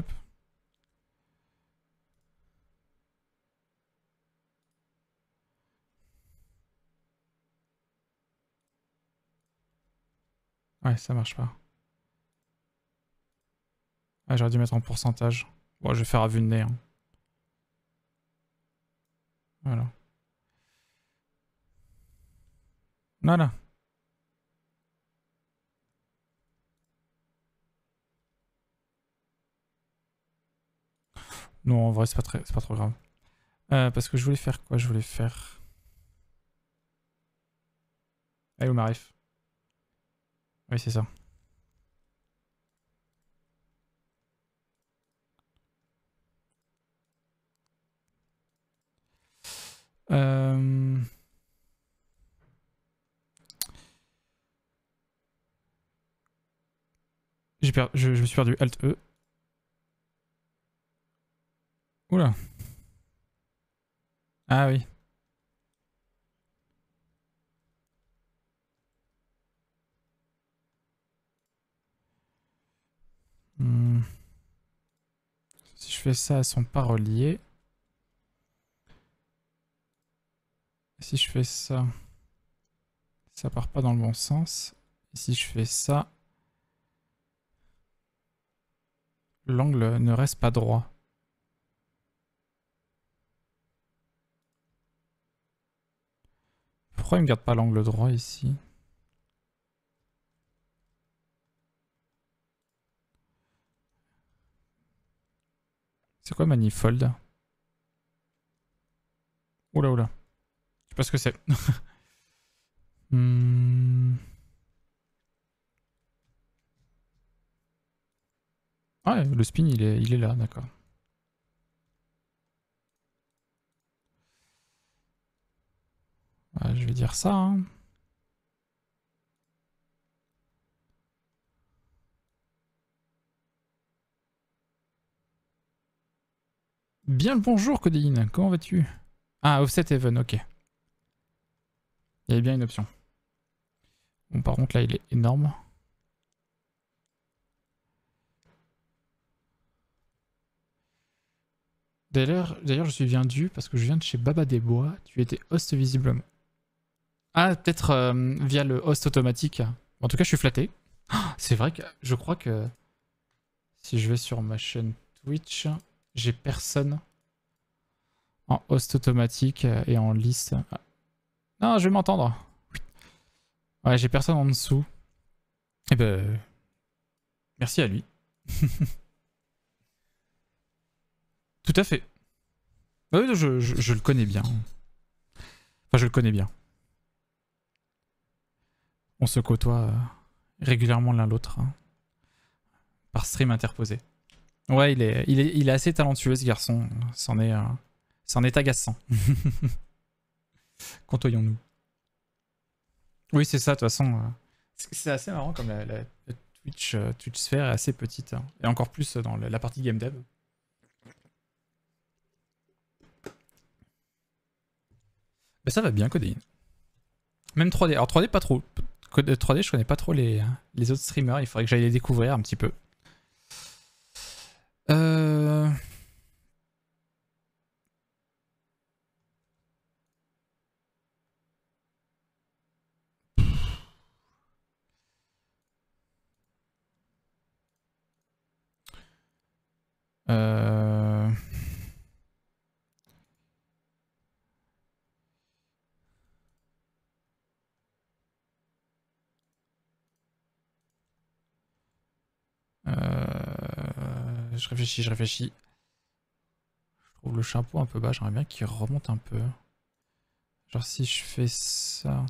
A: Ouais, ça marche pas. Ah, j'aurais dû mettre en pourcentage. Bon, je vais faire à vue de nez. Hein. Voilà. Voilà. Non, en vrai, c'est pas, très... c'est pas trop grave. Euh, parce que je voulais faire quoi? Je voulais faire... Allez, où m'arrive? Oui, c'est ça. Euh... J'ai per... je, je me suis perdu. Alt E. Oula. Ah oui. Hmm. Si je fais ça, elles sont pas reliées. Si je fais ça, ça part pas dans le bon sens. Et si je fais ça, l'angle ne reste pas droit. Pourquoi il me garde pas l'angle droit ici? C'est quoi manifold? Oula oula. Je sais pas ce que c'est. hmm. Ah ouais, le spin il est, il est là, d'accord. Ouais, je vais dire ça. Hein. Bien le bonjour, Codéine. Comment vas-tu? Ah, offset even, ok. Il y avait bien une option. Bon, par contre, là, il est énorme. D'ailleurs, d'ailleurs, je suis bien dû parce que je viens de chez Baba des Bois. Tu étais host visiblement. Ah, peut-être euh, via le host automatique. En tout cas, je suis flatté. Ah, c'est vrai que je crois que si je vais sur ma chaîne Twitch, j'ai personne en host automatique et en liste. Ah. Non, je vais m'entendre. Ouais, j'ai personne en dessous. Eh ben, merci à lui. Tout à fait. Bah oui, je, je, je le connais bien. Enfin, je le connais bien. On se côtoie euh, régulièrement l'un l'autre. Hein, par stream interposé. Ouais, il est, il est, il est assez talentueux ce garçon. C'en est, euh, c'en est agaçant. Contoyons-nous. Oui, c'est ça, de toute façon. Euh, c'est assez marrant comme la, la, la Twitch, euh, Twitch sphère est assez petite. Hein, et encore plus dans la, la partie game dev. Mais ça va bien, Codéine. Même trois D. Alors trois D, pas trop. trois D, je connais pas trop les, les autres streamers. Il faudrait que j'aille les découvrir un petit peu. Euh... Euh... Euh... je réfléchis, je réfléchis. Je trouve le chapeau un peu bas, j'aimerais bien qu'il remonte un peu. Genre si je fais ça...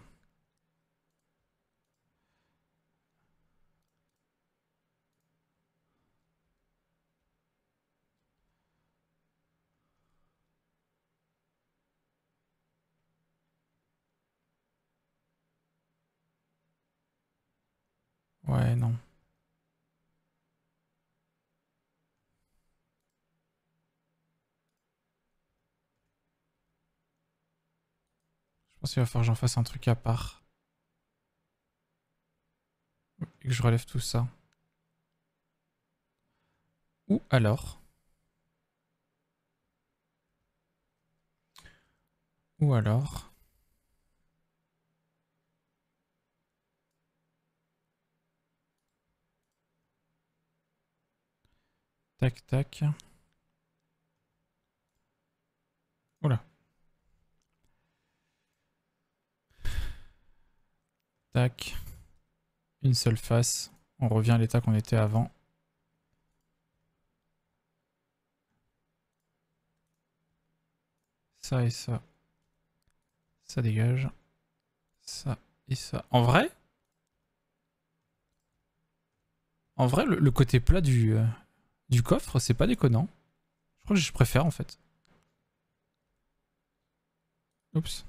A: Ouais, non. Je pense qu'il va falloir que j'en fasse un truc à part. Et que je relève tout ça. Ou alors... Ou alors... Tac, tac. Oula. Tac. Une seule face. On revient à l'état qu'on était avant. Ça et ça. Ça dégage. Ça et ça. En vrai En vrai, le, le côté plat du, euh, du coffre, c'est pas déconnant. Je crois que je préfère en fait. Oups.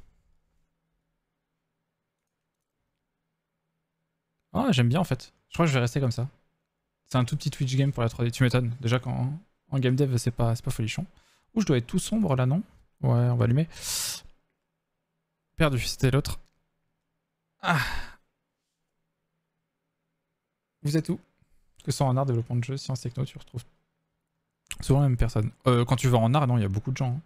A: Ah, j'aime bien en fait. Je crois que je vais rester comme ça. C'est un tout petit Twitch game pour la trois D. Tu m'étonnes. Déjà qu'en en game dev, c'est pas, c'est pas folichon. Ouh, je dois être tout sombre là, non? Ouais, on va allumer. Perdu, c'était l'autre. Ah. Vous êtes où? Que ce soit en art, développement de jeu, sciences techno, tu retrouves souvent la même personne. Euh, quand tu vas en art, non, il y a beaucoup de gens. Hein.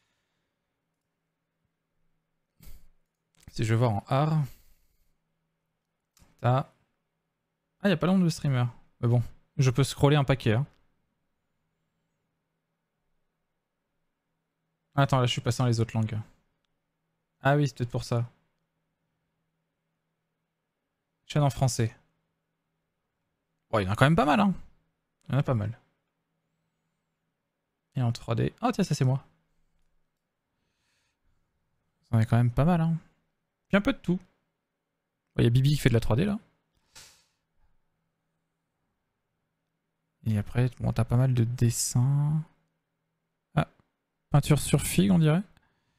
A: Si je vais voir en art, t'as... Ah, il n'y a pas le nombre de streamers. Mais bon, je peux scroller un paquet. Hein. Attends, là, je suis passé dans les autres langues. Ah oui, c'est peut-être pour ça. Chaîne en français. Bon, il y en a quand même pas mal, hein. Il y en a pas mal. Et en trois D... Ah tiens, ça c'est moi. Ça en est quand même pas mal, hein. Puis un peu de tout. Il y a Bibi qui fait de la trois D, là. Et après, bon, t'as pas mal de dessins. Ah, peinture sur figue, on dirait.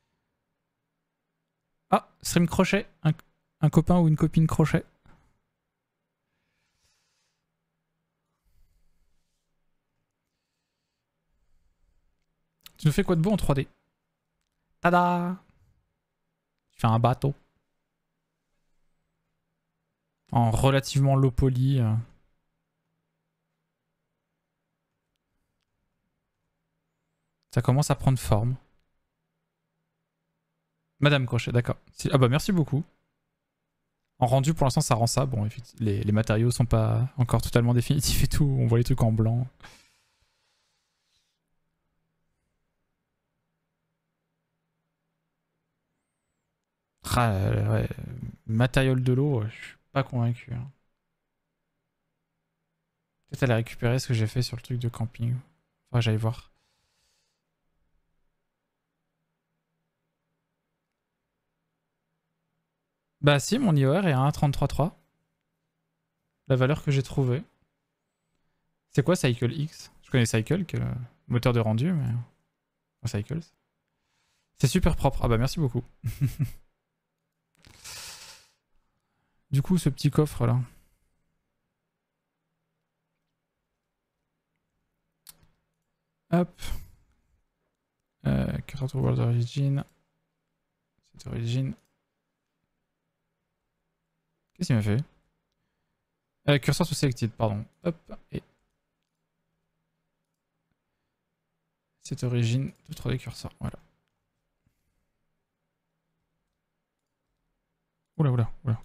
A: Ah, stream crochet. Un, un copain ou une copine crochet. Tu nous fais quoi de beau en trois D? Tada! Tu fais un bateau. En relativement low poly. Euh. Ça commence à prendre forme. Madame Crochet, d'accord. Ah bah merci beaucoup. En rendu, pour l'instant, ça rend ça. Bon, les, les matériaux sont pas encore totalement définitifs et tout. On voit les trucs en blanc. Ah, ouais. Matériel de l'eau, je suis pas convaincu. Hein. Peut-être aller récupérer ce que j'ai fait sur le truc de camping. Faudrait que j'aille voir. Bah si, mon I O R est à un virgule trente-trois trois. La valeur que j'ai trouvée. C'est quoi Cycle X? Je connais Cycle, que moteur de rendu, mais... Cycles. C'est super propre. Ah bah merci beaucoup. Du coup, ce petit coffre là. Hop. Euh, Carte World Origin. Cette origine. Qu'est-ce qu'il m'a fait? euh, Cursor to selected, pardon. Hop. Et. Cette origine de trois D cursor. Voilà. Oula, oula, oula.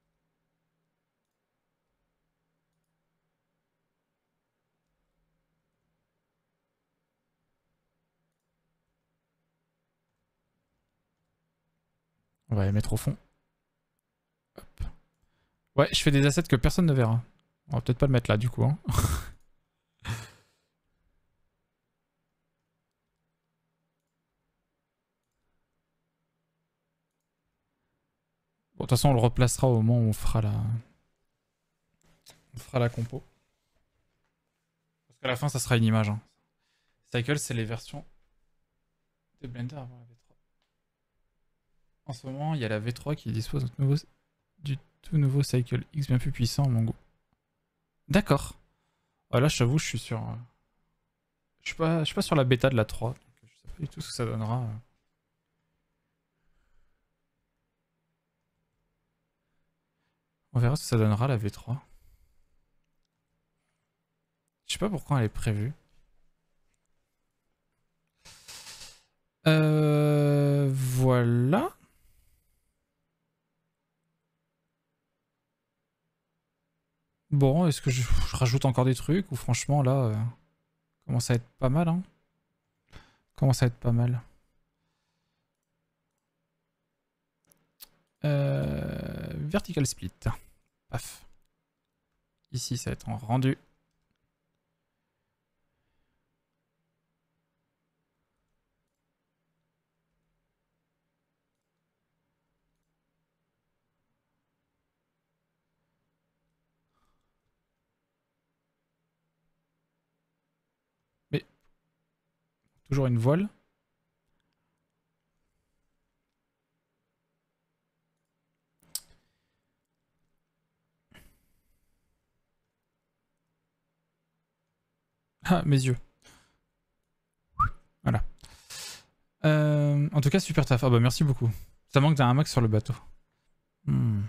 A: On va les mettre au fond. Hop. Ouais, je fais des assets que personne ne verra. On va peut-être pas le mettre là du coup. Hein. toute façon, on le replacera au moment où on fera la, on fera la compo. Parce qu'à la fin, ça sera une image. Hein. Cycle, c'est les versions de Blender avant la V trois. En ce moment, il y a la V trois qui dispose d'un nouveau, du tout nouveau Cycle X bien plus puissant à mon goût. D'accord. Ah, là, je t'avoue, je suis sur... euh, Je suis pas, je suis pas sur la bêta de la trois. Donc je sais pas du tout ce que ça donnera. euh. On verra ce que ça donnera la V trois. Je sais pas pourquoi elle est prévue. Euh, voilà. Bon, est-ce que je, je rajoute encore des trucs ou franchement là, euh, commence à être pas mal, hein. Commence à être pas mal. Euh, vertical split. Paf. Ici, ça va être en rendu. Mais toujours une voile. Ah, mes yeux. Voilà. Euh, en tout cas, super taf. Ah bah merci beaucoup. Ça manque d'un max sur le bateau. Hmm.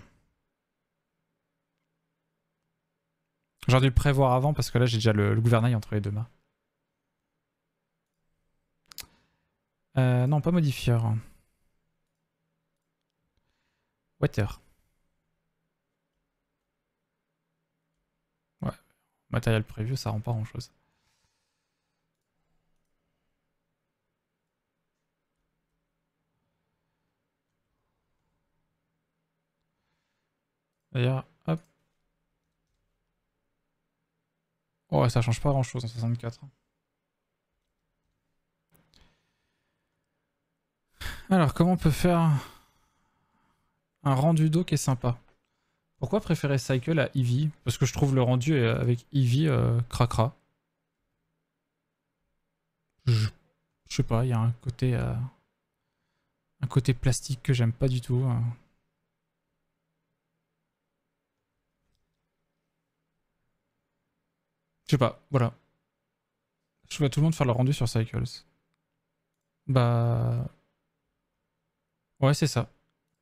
A: J'aurais dû le prévoir avant parce que là j'ai déjà le, le gouvernail entre les deux mains. Euh, non, pas modifieur. Water. Ouais. Matériel prévu, ça rend pas grand chose. D'ailleurs, hop. Oh, ça change pas grand chose en soixante-quatre. Alors, comment on peut faire un rendu d'eau qui est sympa? Pourquoi préférer Cycle à Eevee? Parce que je trouve le rendu avec Eevee euh, cracra. Je, je sais pas, il y a un côté, euh, un côté plastique que j'aime pas du tout. euh. Je sais pas, voilà. Je vois tout le monde faire le rendu sur Cycles. Bah... Ouais, c'est ça.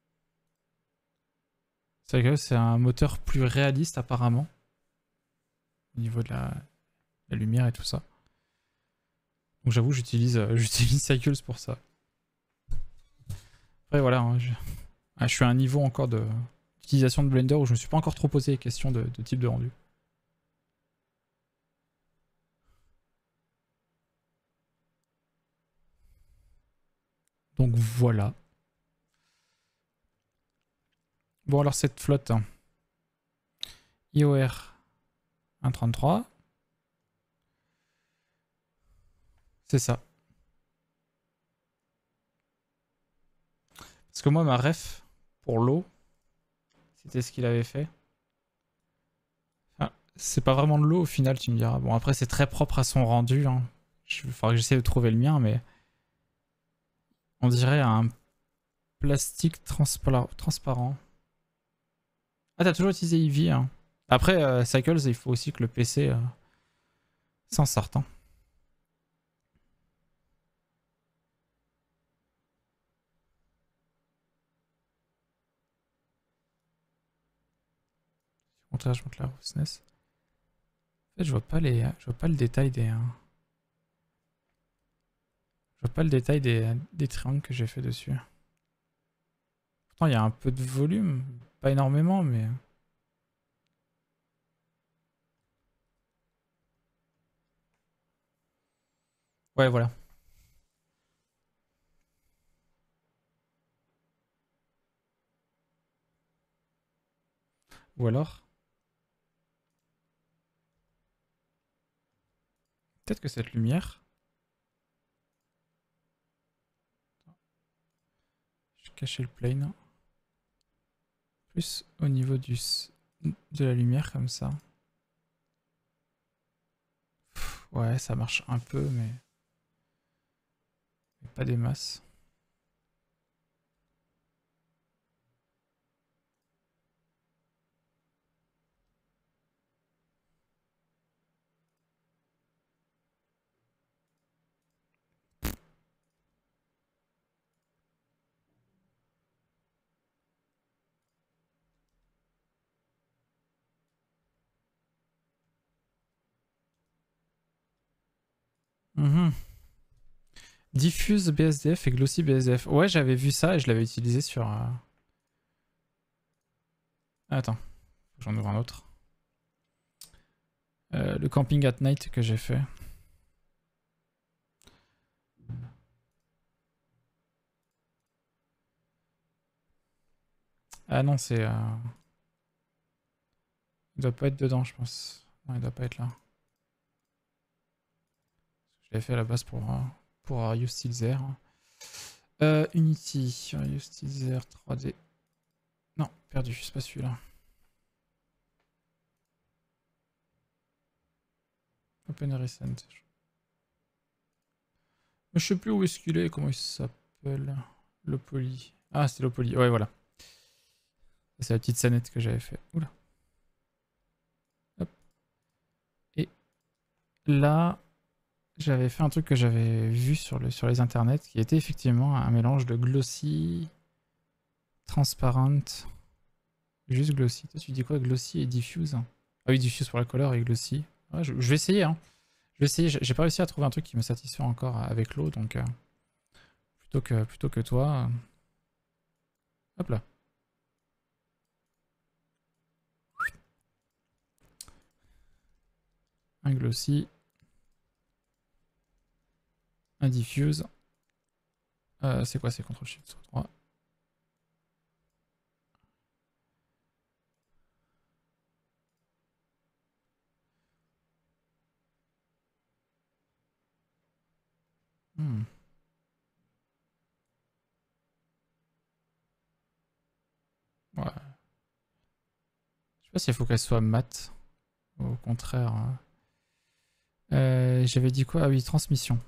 A: Cycles, c'est un moteur plus réaliste apparemment. Au niveau de la, la lumière et tout ça. Donc j'avoue, j'utilise euh, j'utilise Cycles pour ça. Après voilà, hein, je... Ah, je suis à un niveau encore de d'utilisation de Blender où je me suis pas encore trop posé les questions de, de type de rendu. Donc voilà. Bon alors cette flotte, hein. I O R un trente-trois. C'est ça. Parce que moi ma ref pour l'eau, c'était ce qu'il avait fait. Enfin, c'est pas vraiment de l'eau au final, tu me diras. Bon après c'est très propre à son rendu. Hein. Il faudra que j'essaie de trouver le mien, mais on dirait un plastique transpa transparent. Ah t'as toujours utilisé Eevee, hein. Après euh, Cycles, il faut aussi que le P C euh, s'en sorte. Hein. Montage, je monte la robustness. En fait, je vois pas les, je vois pas le détail des, hein. Je vois pas le détail des, des triangles que j'ai fait dessus. Pourtant, il y a un peu de volume, pas énormément, mais ouais, voilà. Ou alors, peut-être que cette lumière. Je vais cacher le plane. plus au niveau du, de la lumière comme ça. Pff, ouais, ça marche un peu, mais, mais pas des masses. Mmh. Diffuse B S D F et Glossy B S D F. Ouais, j'avais vu ça et je l'avais utilisé sur... Euh... Attends, j'en ouvre un autre. Euh, le camping at night que j'ai fait. Ah non, c'est... Euh... Il doit pas être dedans, je pense. Non, il doit pas être là. Je l'avais fait à la base pour, euh, pour euh, Ustizer. Euh, Unity, Ustizer trois D. Non, perdu, c'est pas celui-là. Open Recent. Je sais plus où est-ce qu'il est, comment il s'appelle. Lopoli. Ah, c'est Lopoli. Ouais, voilà. C'est la petite scénette que j'avais fait. Oula. Hop. Et là, j'avais fait un truc que j'avais vu sur, le, sur les internets qui était effectivement un mélange de glossy, transparent, juste glossy. Toi, tu dis quoi? Glossy et diffuse? Ah oui, diffuse pour la couleur et glossy. Ouais, je, je vais essayer, hein. Je vais essayer. J'ai pas réussi à trouver un truc qui me satisfait encore avec l'eau, donc euh, plutôt, que, plutôt que toi. Euh... Hop là. Un glossy. Un diffuse. Euh, c'est quoi? C'est contrôle shift trois. Hmm. Ouais. Je sais pas s'il faut qu'elle soit mat. Au contraire. Hein. Euh, J'avais dit quoi? Ah oui, transmission.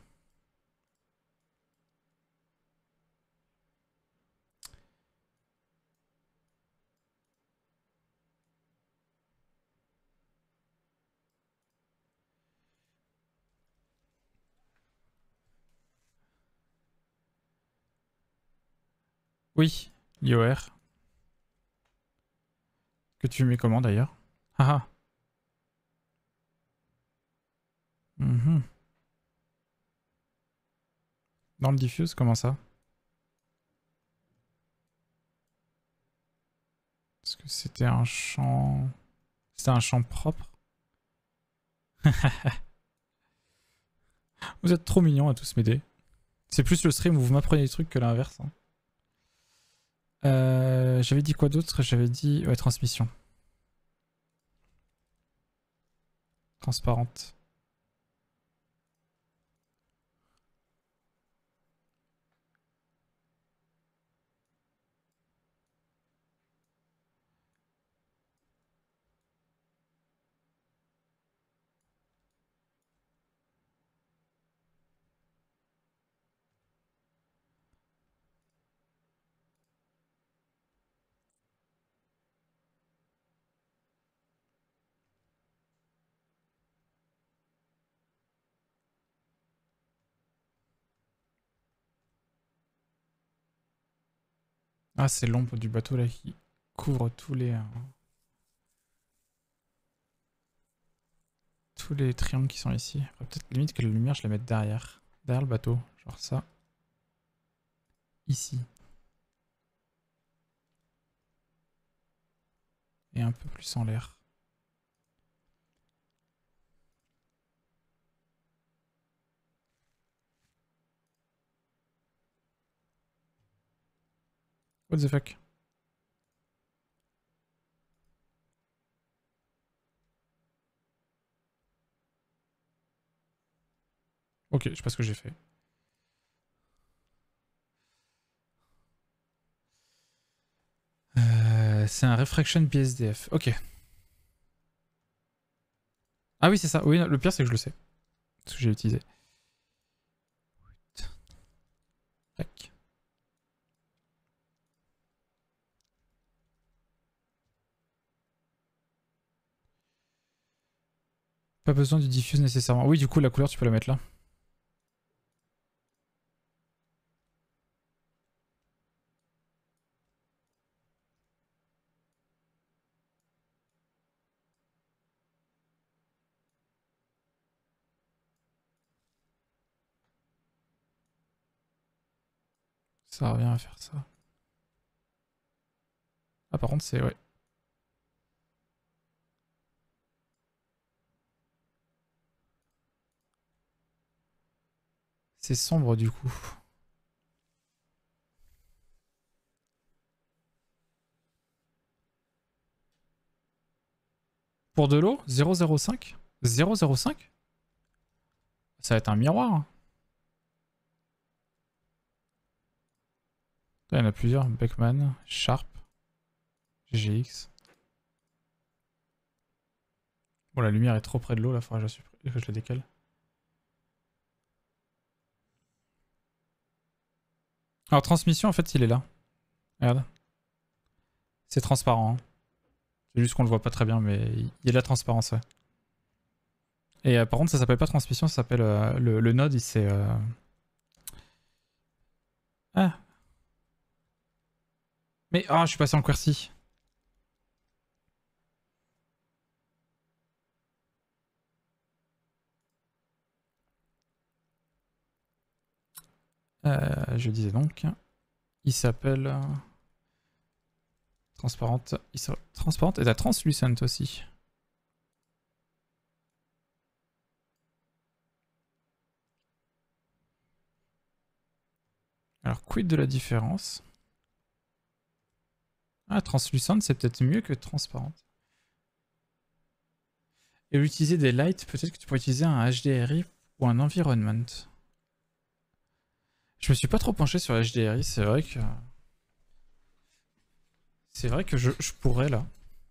A: Oui, I O R. Que tu mets comment d'ailleurs? Haha. Mhm. Dans le diffuse, comment ça? Est-ce que c'était un champ... C'était un champ propre? Vous êtes trop mignons à tous m'aider. C'est plus le stream où vous m'apprenez des trucs que l'inverse. Hein. Euh, J'avais dit quoi d'autre? J'avais dit... Ouais, transmission. Transparente. Ah, c'est l'ombre du bateau là qui couvre tous les... euh, tous les triangles qui sont ici. Peut-être limite que la lumière, je la mette derrière. Derrière le bateau. Genre ça. Ici. Et un peu plus en l'air. What the fuck? Ok, je sais pas ce que j'ai fait. Euh, c'est un Refraction B S D F. Ok. Ah oui, c'est ça. Oui, le pire, c'est que je le sais. Parce que j'ai utilisé. Tac. Pas besoin du diffuse nécessairement. Oui, du coup, la couleur, tu peux la mettre là. Ça revient à faire ça. Ah, par contre, c'est... Ouais. C'est sombre, du coup. Pour de l'eau, zéro zéro cinq zéro zéro cinq. Ça va être un miroir. Hein. Là, il y en a plusieurs. Beckman, Sharp, G G X. Bon, la lumière est trop près de l'eau, là, faudra que je la, que je la décale. Alors, transmission, en fait, il est là. Regarde. C'est transparent. Hein. C'est juste qu'on le voit pas très bien, mais il y a de la transparence, ouais. Et euh, par contre, ça s'appelle pas transmission, ça s'appelle... Euh, le, le node, il s'est... Euh... Ah. Mais... Ah, je suis passé en QWERTY. Euh, je disais donc... Il s'appelle... Euh... Transparente. Il s'appelle... Transparente et la translucent aussi. Alors, quid de la différence? Ah, translucent, c'est peut-être mieux que transparente. Et utiliser des lights, peut-être que tu pourrais utiliser un H D R I ou un environment. Je me suis pas trop penché sur H D R I, c'est vrai que... C'est vrai que je, je pourrais là.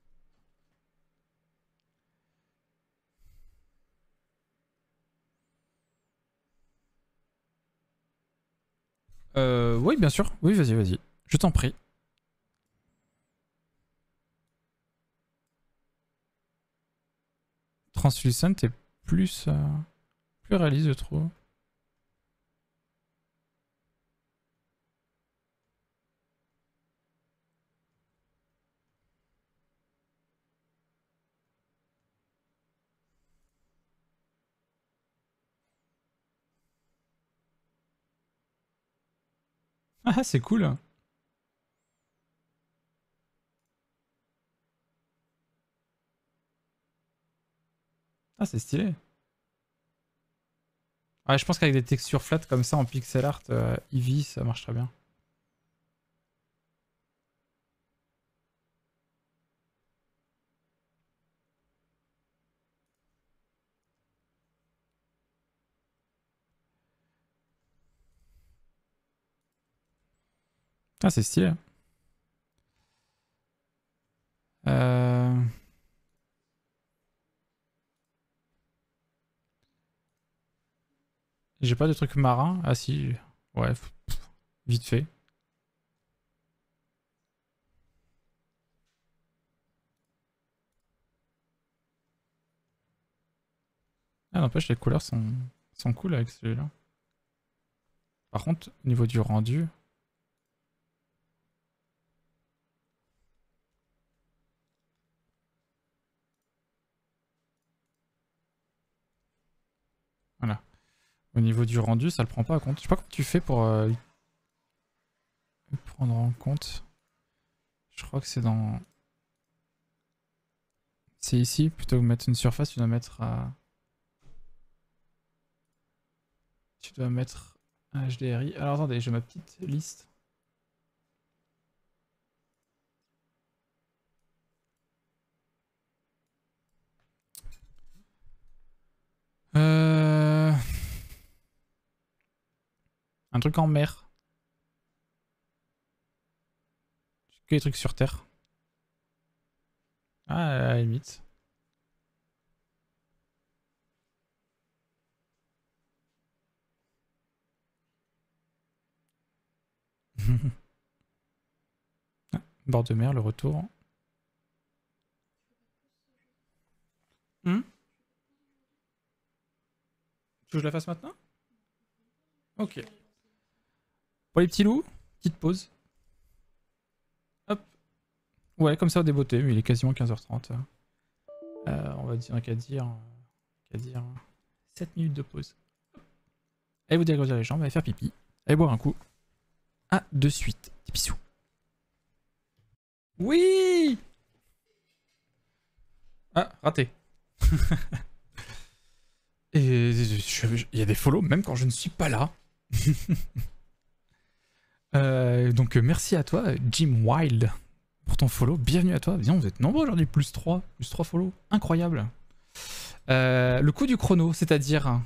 A: Euh, oui, bien sûr. Oui, vas-y, vas-y. Je t'en prie. Translucent est plus, euh, plus réaliste, je trouve. Ah, c'est cool. Ah, c'est stylé. Ah, je pense qu'avec des textures flat comme ça en pixel art, euh, Eevee, ça marche très bien. Ah, c'est stylé. Euh... J'ai pas de truc marin. Ah si. Ouais, vite fait. Ah, n'empêche, les couleurs sont, sont cool avec celui-là. Par contre, au niveau du rendu... Voilà. Au niveau du rendu, ça le prend pas en compte. Je sais pas comment tu fais pour euh, le prendre en compte. Je crois que c'est dans... C'est ici, plutôt que de mettre une surface, tu dois mettre... Euh... Tu dois mettre un H D R I. Alors attendez, j'ai ma petite liste. Euh... Un truc en mer. Que des trucs sur Terre. Ah, à la limite. Ah, bord de mer, le retour. Hmm, tu veux que je la fasse maintenant? Ok. Pour les petits loups, petite pause. Hop. Ouais, comme ça au débeauté, mais il est quasiment quinze heures trente. Euh, on va dire qu'à dire, qu'à dire sept minutes de pause. Allez vous dégrossir les jambes, allez faire pipi. Allez boire un coup. À de suite. Des bisous. Oui. Ah, raté. Et il y a des follow même quand je ne suis pas là. euh, donc merci à toi, Jim Wild, pour ton follow. Bienvenue à toi. Bien, vous êtes nombreux aujourd'hui. Plus trois. Plus trois follow. Incroyable. Euh, le coup du chrono, c'est-à-dire...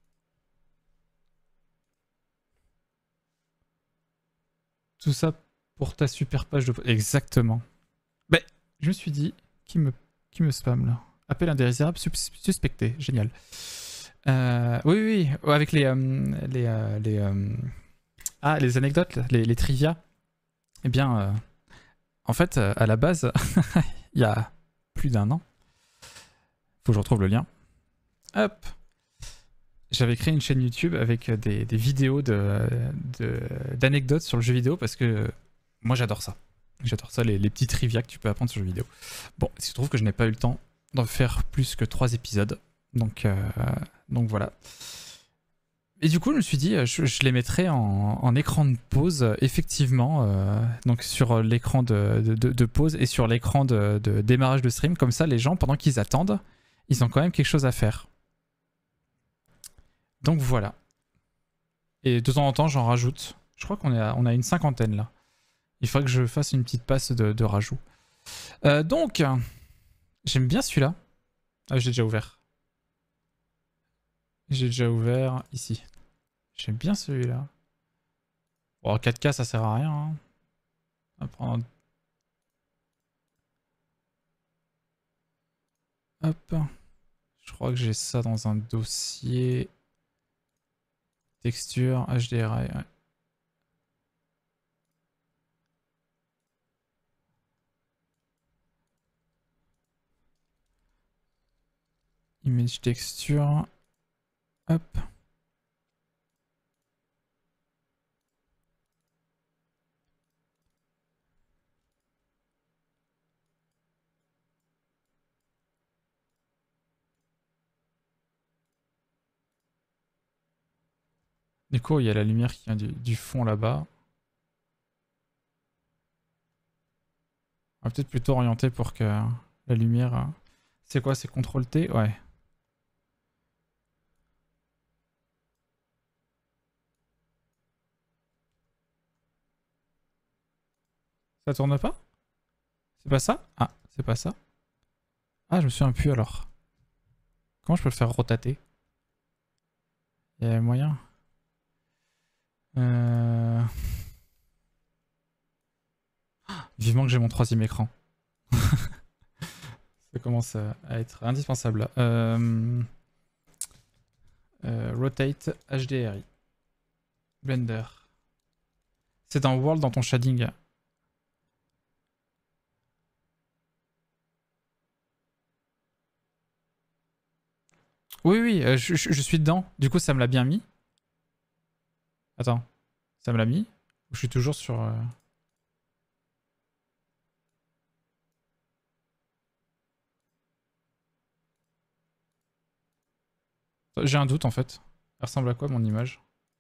A: Tout ça pour ta super page de... Exactement. Ben, je me suis dit, qui me, qui me spam là? Appel indésirable sus suspecté. Génial. Euh, oui, oui, oui, avec les... euh, les, euh, les euh, ah, les anecdotes, les, les trivia. Eh bien, euh, en fait, euh, à la base, il y a plus d'un an, faut que je retrouve le lien. Hop. J'avais créé une chaîne YouTube avec des, des vidéos d'anecdotes de, de, sur le jeu vidéo parce que moi j'adore ça. J'adore ça, les, les petits trivia que tu peux apprendre sur le jeu vidéo. Bon, il se trouve que je n'ai pas eu le temps d'en faire plus que trois épisodes. Donc, euh, donc voilà. Et du coup, je me suis dit, je, je les mettrai en, en écran de pause, effectivement, euh, donc sur l'écran de, de, de, de pause et sur l'écran de, de démarrage de stream. Comme ça, les gens, pendant qu'ils attendent, ils ont quand même quelque chose à faire. Donc voilà. Et de temps en temps, j'en rajoute. Je crois qu'on a, on a une cinquantaine là. Il faudrait que je fasse une petite passe de, de rajout. Euh, donc, j'aime bien celui-là. Ah, j'ai déjà ouvert. J'ai déjà ouvert ici. J'aime bien celui-là. Bon, quatre K, ça sert à rien. Hein. On va prendre... Hop. Je crois que j'ai ça dans un dossier. Texture, H D R I. Ouais. Image texture. Hop. Du coup, il y a la lumière qui vient du, du fond là-bas. On va peut-être plutôt orienter pour que la lumière... C'est quoi? C'est contrôle T? Ouais. Ça tourne pas? C'est pas ça? Ah, c'est pas ça. Ah, je me souviens plus alors. Comment je peux le faire rotater? Il y a moyen? Euh... Vivement que j'ai mon troisième écran. Ça commence à, à être indispensable là. Euh... Euh, rotate H D R I. Blender. C'est dans World dans ton shading. Oui, oui, euh, je, je, je suis dedans. Du coup, ça me l'a bien mis. Attends. Ça me l'a mis? Ou je suis toujours sur... Euh... J'ai un doute en fait. Elle ressemble à quoi mon image?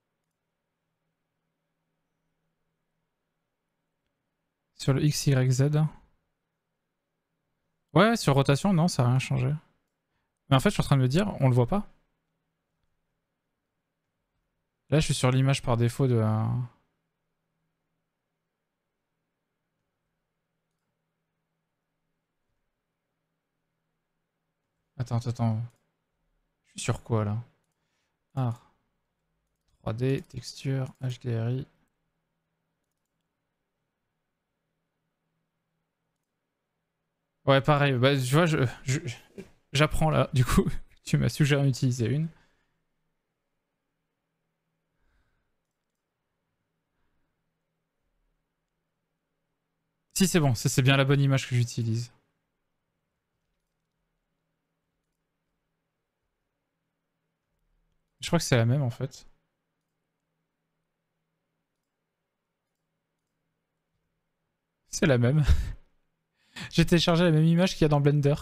A: Sur le X Y Z. Ouais, sur rotation, non, ça n'a rien changé. Mais en fait, je suis en train de me dire, on le voit pas. Là, je suis sur l'image par défaut de... Euh... Attends, attends. Je suis sur quoi là? Ah. trois D, texture, H D R I. Ouais, pareil. Bah, tu vois, je, je- j'apprends là. Du coup, tu m'as suggéré d'en utiliser une. Si, c'est bon. Ça, c'est bien la bonne image que j'utilise. Je crois que c'est la même en fait. C'est la même. J'ai téléchargé la même image qu'il y a dans Blender.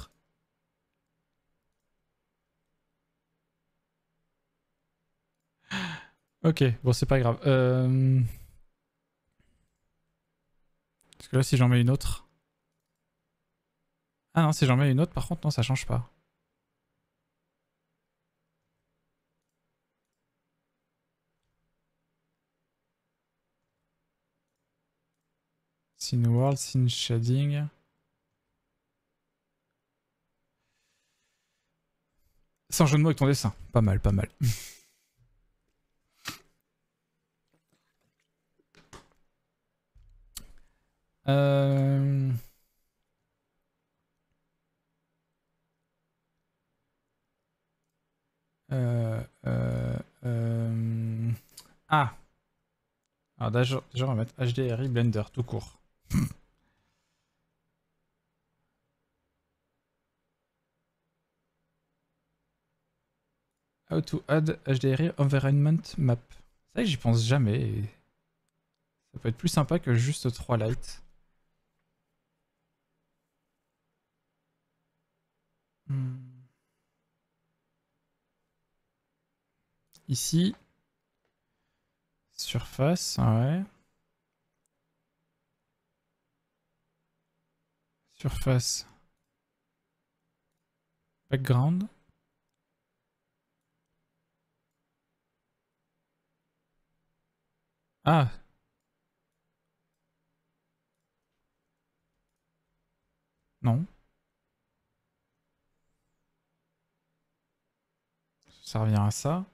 A: Ok, bon, c'est pas grave. Euh... Parce que là, si j'en mets une autre. Ah non, si j'en mets une autre, par contre, non, ça change pas. Scene World, Scene Shading. Sans jeu de mots avec ton dessin. Pas mal, pas mal. euh... Euh, euh, euh... Ah. Alors déjà, déjà, on va mettre H D R I Blender, tout court. How to add H D R I environment map. C'est vrai que j'y pense jamais. Et ça peut être plus sympa que juste trois lights. Hmm. Ici, surface, ouais. Surface, background. Ah, non. Ça revient à ça.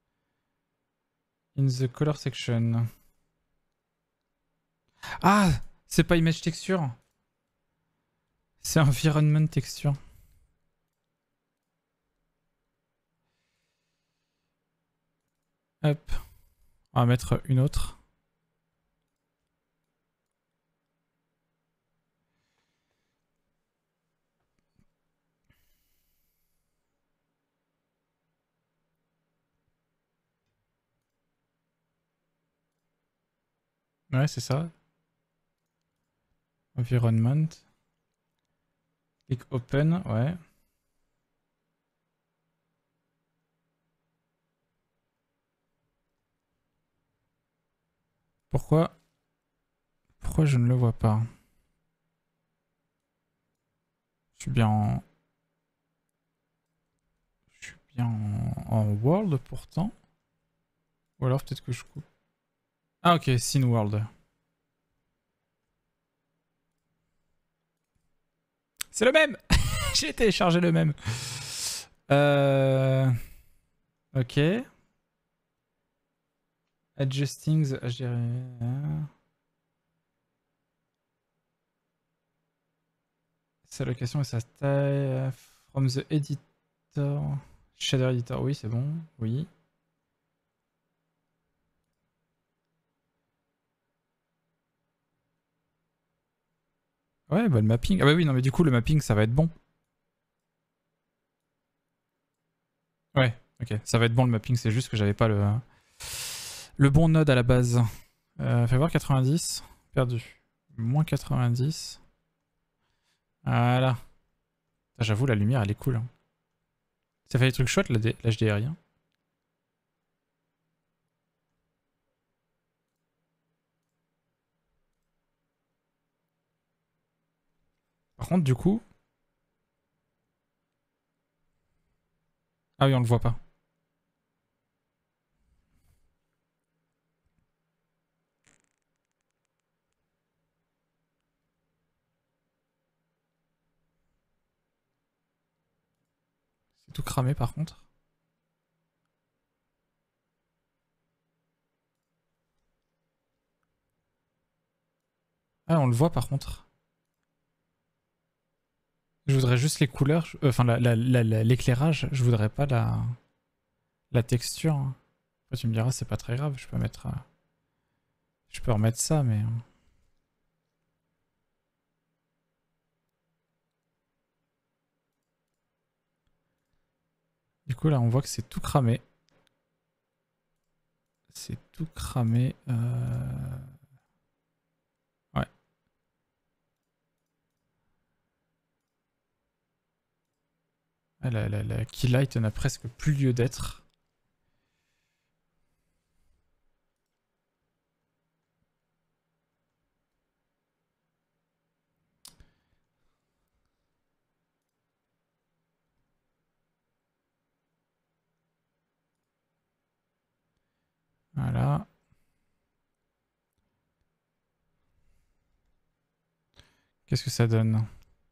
A: In the color section. Ah, c'est pas image texture. C'est environment texture. Hop. On va mettre une autre. Ouais, c'est ça. Environment. Click open, ouais. Pourquoi Pourquoi je ne le vois pas? Je suis bien en... Je suis bien en, en world pourtant. Ou alors peut-être que je coupe. Ah ok, scene world. C'est le même. J'ai téléchargé le même. Euh... Ok. Adjusting the H D R I. Sa location et sa taille. From the editor. Shader editor, oui, c'est bon. Oui. Ouais, bah le mapping. Ah bah oui, non, mais du coup, le mapping, ça va être bon. Ouais, ok. Ça va être bon le mapping, c'est juste que j'avais pas le, le bon node à la base. Euh, fais voir quatre-vingt-dix. Perdu. Moins quatre-vingt-dix. Voilà. J'avoue, la lumière, elle est cool. Hein. Ça fait des trucs chouettes, l'H D R I. Hein. Par contre, du coup... Ah oui, on le voit pas. C'est tout cramé, par contre. Ah, on le voit, par contre. voudrais juste les couleurs, je- euh, enfin la- la- la- la- l'éclairage, je voudrais pas la, la texture. Après, tu me diras, c'est pas très grave, je peux mettre. euh, Je peux remettre ça, mais. euh, Du coup, là, on voit que c'est tout cramé. C'est tout cramé. euh, Ouais. Ah, La, la, la keylight n'a presque plus lieu d'être. Voilà. Qu'est-ce que ça donne?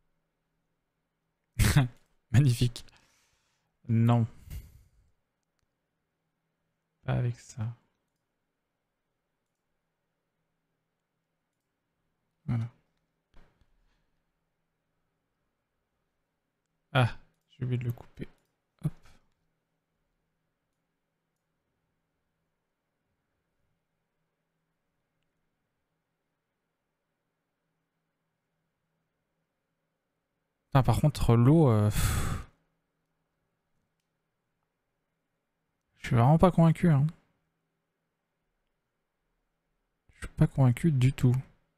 A: Magnifique. Non, pas avec ça. Voilà. Ah, j'ai oublié de le couper. Hop. Ah, par contre, l'eau, euh, pff, je suis vraiment pas convaincu. Hein. Je suis pas convaincu du tout.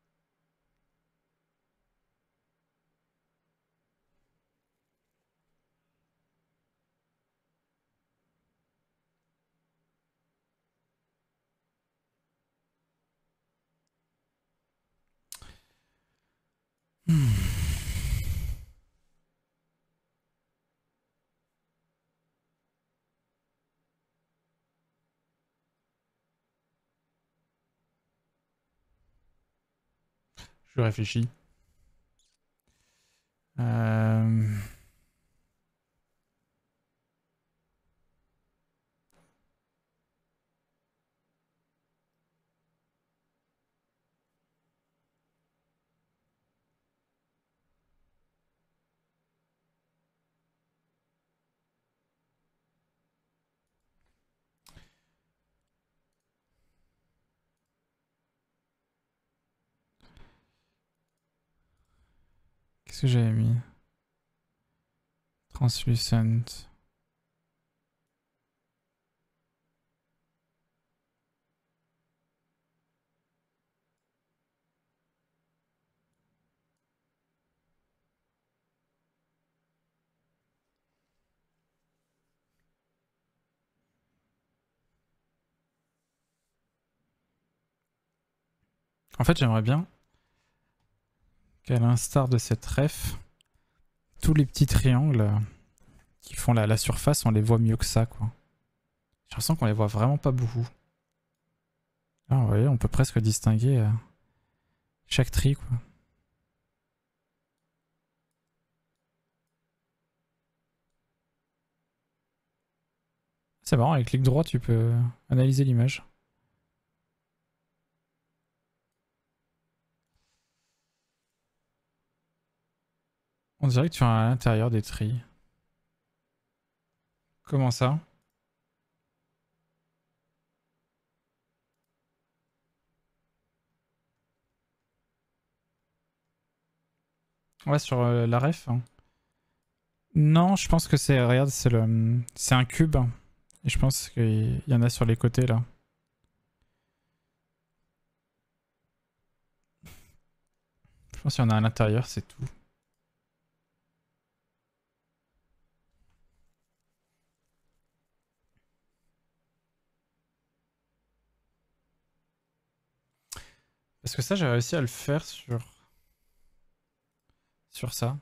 A: Hmm. Je réfléchis. Euh... Qu'est-ce que j'avais mis? Translucent. En fait, j'aimerais bien qu'à l'instar de cette ref, tous les petits triangles qui font la, la surface, on les voit mieux que ça, quoi. J'ai l'impression qu'on les voit vraiment pas beaucoup. Là, vous voyez, on peut presque distinguer euh, chaque tri, quoi. C'est marrant, avec clic droit, tu peux analyser l'image. On dirait que tu es à l'intérieur des tris. Comment ça? Ouais, sur euh, la ref. Hein. Non, je pense que c'est... Regarde, c'est le... C'est un cube. Et je pense qu'il y en a sur les côtés, là. Je pense qu'il y en a à l'intérieur, c'est tout. Parce que ça, j'ai réussi à le faire sur... Sur ça.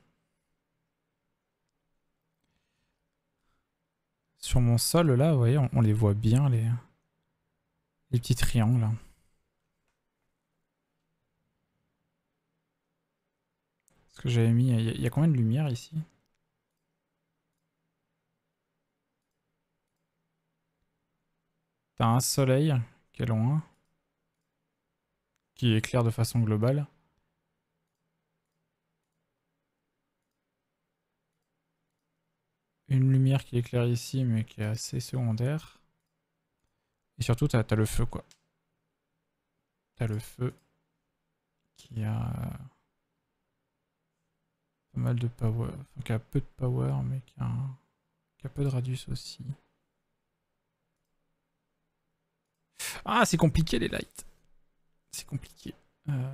A: Sur mon sol, là, vous voyez, on, on les voit bien, les... Les petits triangles. Ce que j'avais mis... Il y, a- il y a combien de lumière, ici? T'as un soleil qui est loin, qui éclaire de façon globale. lumière qui éclaire ici, mais qui est assez secondaire. Et surtout, t'as as le feu, quoi. T'as le feu qui a pas mal de power, enfin, qui a peu de power, mais qui a, un... qui a peu de radius aussi. Ah, c'est compliqué les lights. C'est compliqué. Euh...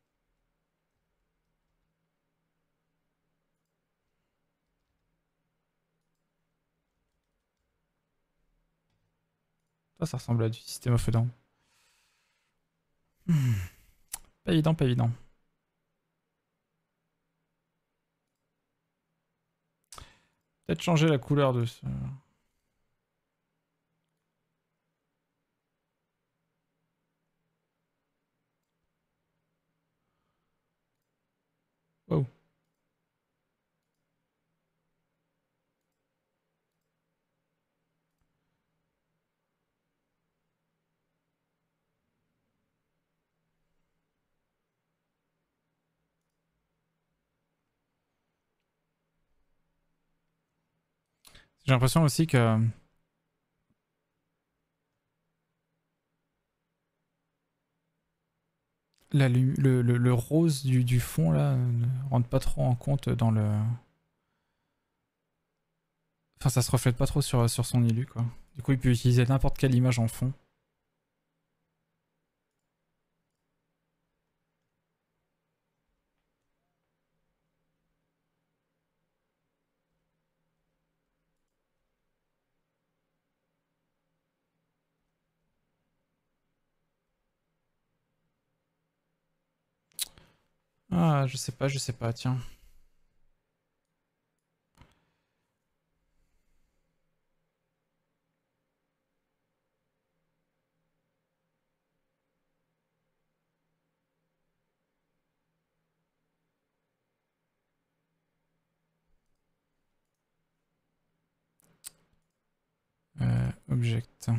A: Ça, ça ressemble à du système of a Down. Hmm. Pas évident, pas évident. Peut-être changer la couleur de ce... Oh. J'ai l'impression aussi que... La, lu- le, le, le rose du, du fond, là, ne rentre pas trop en compte dans le... Enfin, ça se reflète pas trop sur, sur son élu, quoi. Du coup, il peut utiliser n'importe quelle image en fond. Ah, je sais pas, je sais pas, tiens. Euh, object.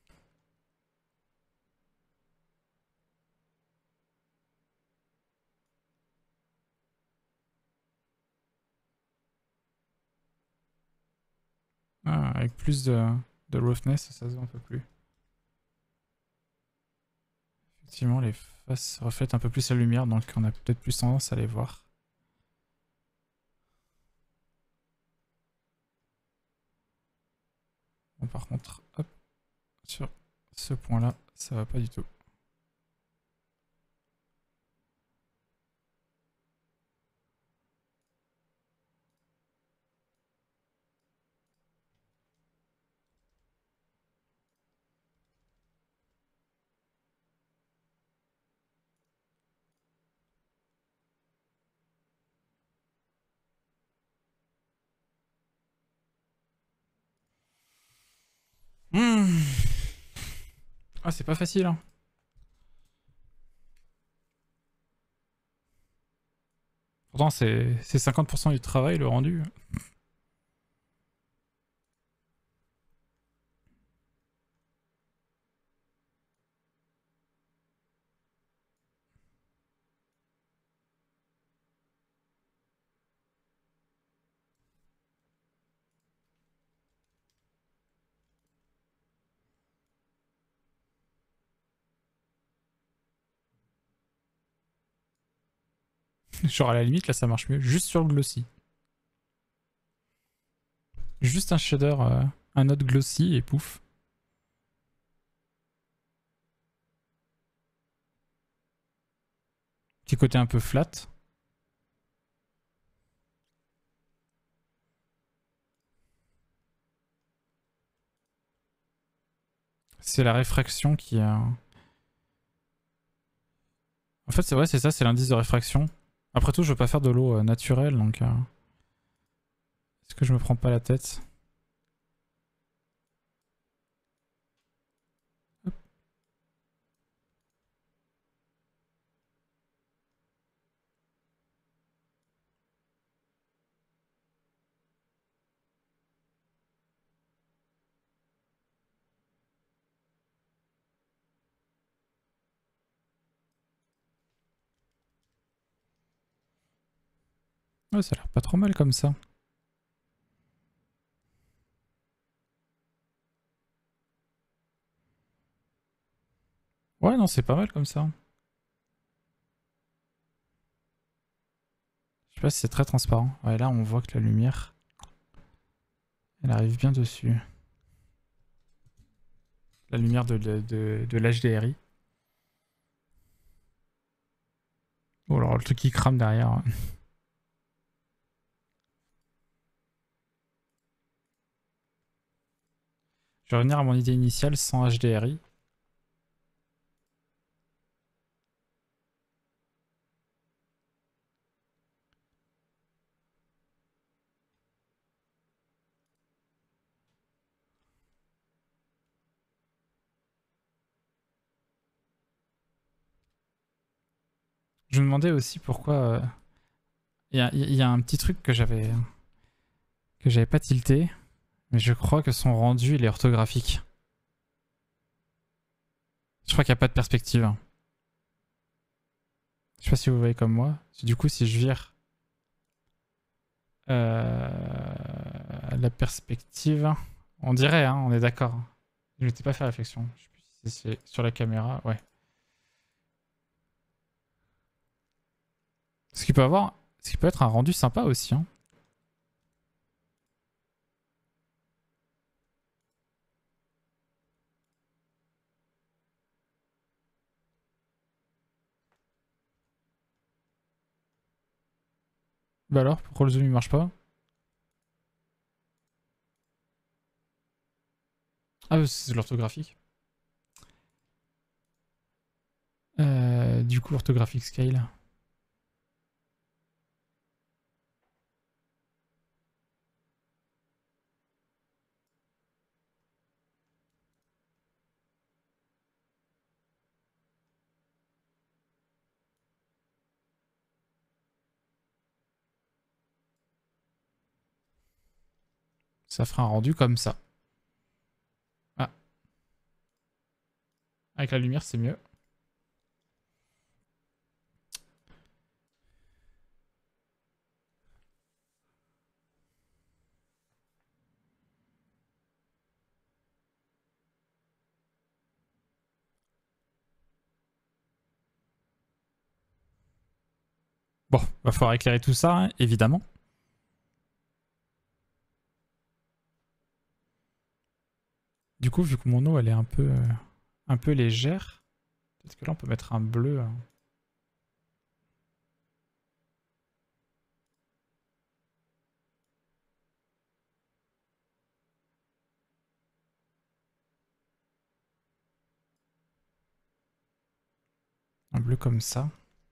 A: Ah, avec plus de, de roughness, ça se voit un peu plus. Effectivement, les faces reflètent un peu plus la lumière, donc on a peut-être plus tendance à les voir. Bon, par contre, hop, sur ce point-là, ça va pas du tout. Hmm. Ah, c'est pas facile, hein. Pourtant, c'est cinquante pour cent du travail, le rendu. Genre, à la limite, là, ça marche mieux. Juste sur le glossy. Juste un shader, euh, un autre glossy et pouf. Petit côté un peu flat. C'est la réfraction qui a... En fait, c'est vrai, c'est ça, c'est l'indice de réfraction. Après tout, je veux pas faire de l'eau euh, naturelle, donc... Euh... Est-ce que je me prends pas la tête? Hop. Ouais, ça a l'air pas trop mal comme ça. Ouais, non, c'est pas mal comme ça. Je sais pas si c'est très transparent. Ouais, là, on voit que la lumière, elle arrive bien dessus. La lumière de, de, de, de l'H D R I. Oh, alors le truc qui crame derrière. Je vais revenir à mon idée initiale sans H D R I. Je me demandais aussi pourquoi... Il euh, y, y, y a un petit truc que j'avais que j'avais pas tilté, mais je crois que son rendu, il est orthographique. Je crois qu'il n'y a pas de perspective. Je sais pas si vous voyez comme moi. Du coup, si je vire euh, la perspective, on dirait, hein, on est d'accord. Je m'étais pas fait réflexion. Je sais plus si c'est sur la caméra, ouais. Ce qui peut avoir, ce qui peut être un rendu sympa aussi, hein. Bah alors, pourquoi le zoom il marche pas? Ah, c'est l'orthographique. Euh, du coup, orthographique scale. Ça fera un rendu comme ça. Ah, avec la lumière, c'est mieux. Bon, va falloir éclairer tout ça, hein, évidemment. Du coup, vu que mon eau, elle est un peu, euh, un peu légère, peut-être que là, on peut mettre un bleu. Hein. Un bleu comme ça.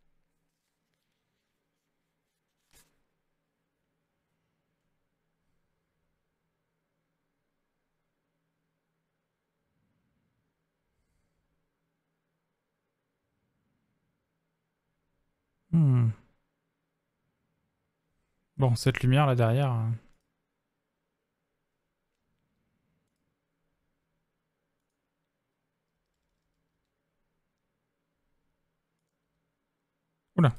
A: Hmm. Bon, cette lumière là derrière. euh, Oula.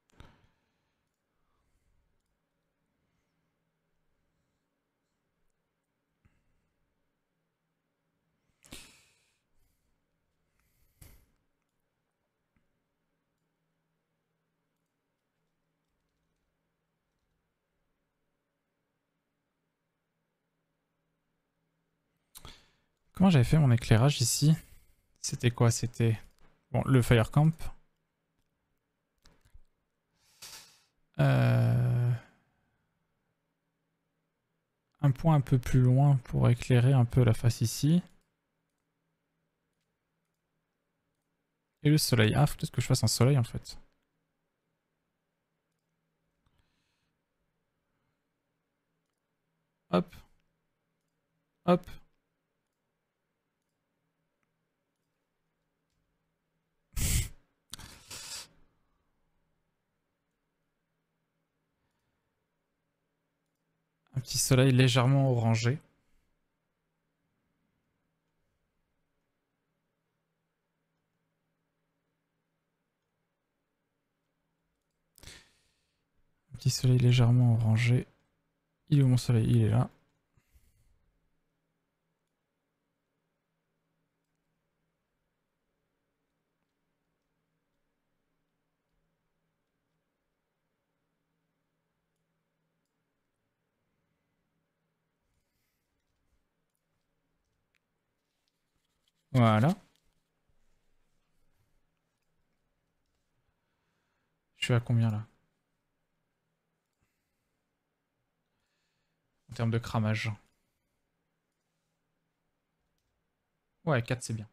A: Comment j'avais fait mon éclairage ici? C'était quoi? C'était bon, le fire camp. Euh... Un point un peu plus loin pour éclairer un peu la face ici. Et le soleil. Ah, faut peut-être que je fasse un soleil en fait. Hop. Hop. Un petit soleil légèrement orangé. Un petit soleil légèrement orangé. Il est où mon soleil? Il est là. Voilà. Je suis à combien là? En termes de cramage. Ouais, quatre c'est bien.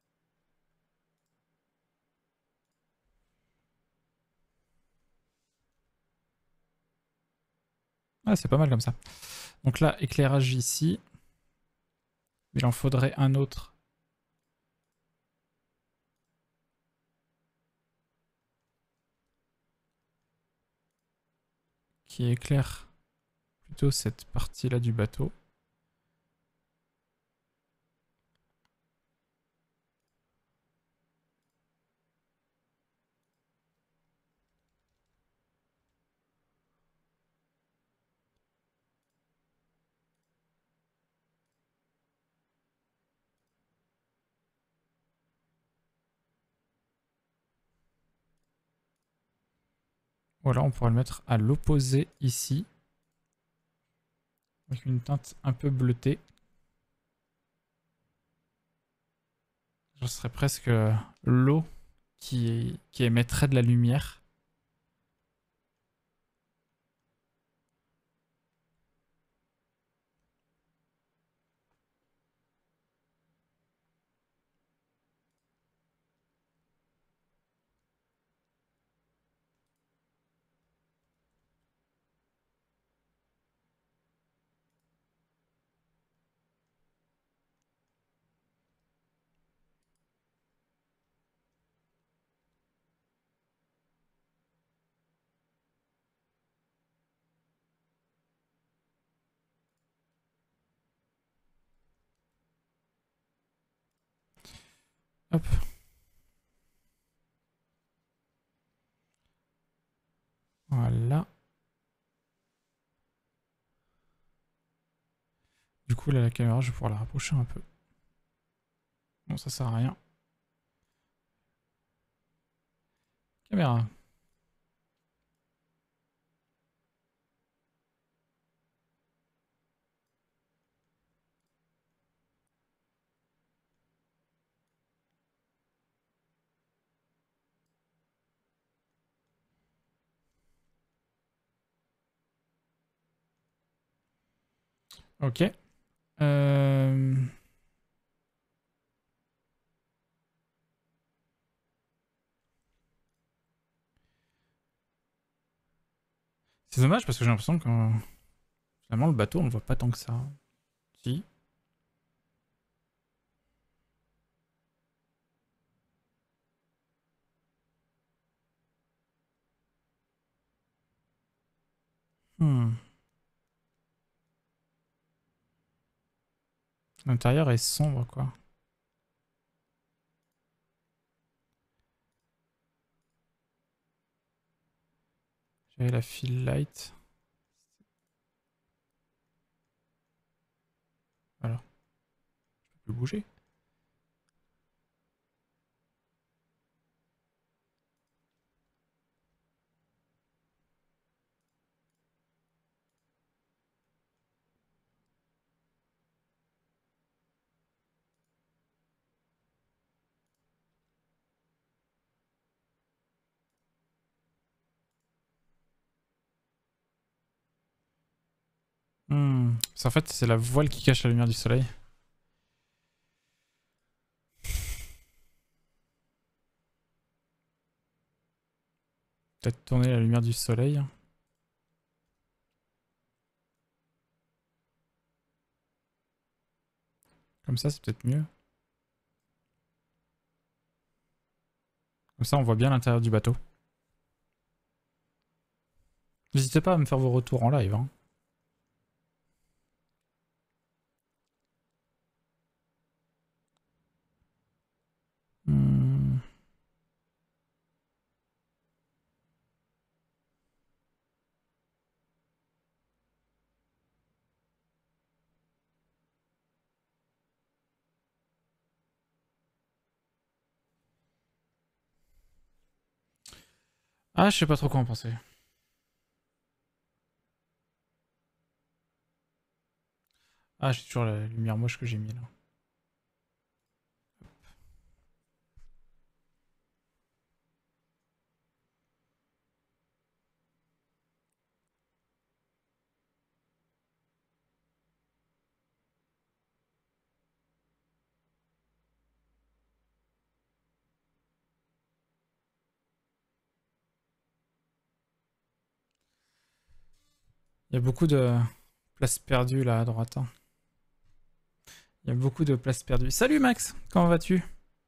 A: Ah, c'est pas mal comme ça. Donc là, éclairage ici. Il en faudrait un autre. Qui éclaire plutôt cette partie-là du bateau. Voilà, on pourrait le mettre à l'opposé ici. Avec une teinte un peu bleutée. Ce serait presque l'eau qui, qui émettrait de la lumière. Hop. Voilà. Du coup, là, la caméra, je vais pouvoir la rapprocher un peu. Bon, ça sert à rien. Caméra. Ok. Euh... C'est dommage parce que j'ai l'impression que euh, finalement le bateau on le voit pas tant que ça. Si. Hmm. L'intérieur est sombre quoi. J'avais la fill light. Alors, je peux plus bouger. Hmm. En fait, c'est la voile qui cache la lumière du soleil. Peut-être tourner la lumière du soleil. Comme ça, c'est peut-être mieux. Comme ça, on voit bien l'intérieur du bateau. N'hésitez pas à me faire vos retours en live. Hein. Hmm. Ah, je sais pas trop quoi en penser. Ah, j'ai toujours la lumière moche que j'ai mis là. Il y a beaucoup de places perdues là à droite. Hein. Il y a beaucoup de places perdues. Salut Max, comment vas-tu?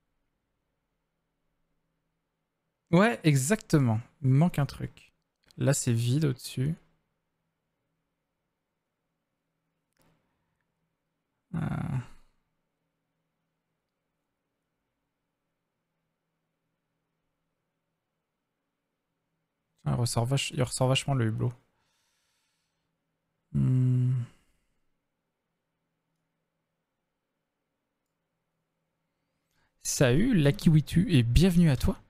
A: Ouais, exactement. Il me manque un truc. Là, c'est vide au-dessus. Euh... Il ressort, vach... Il ressort vachement le hublot. Hmm. Salut, Lakiwitu, et bienvenue à toi.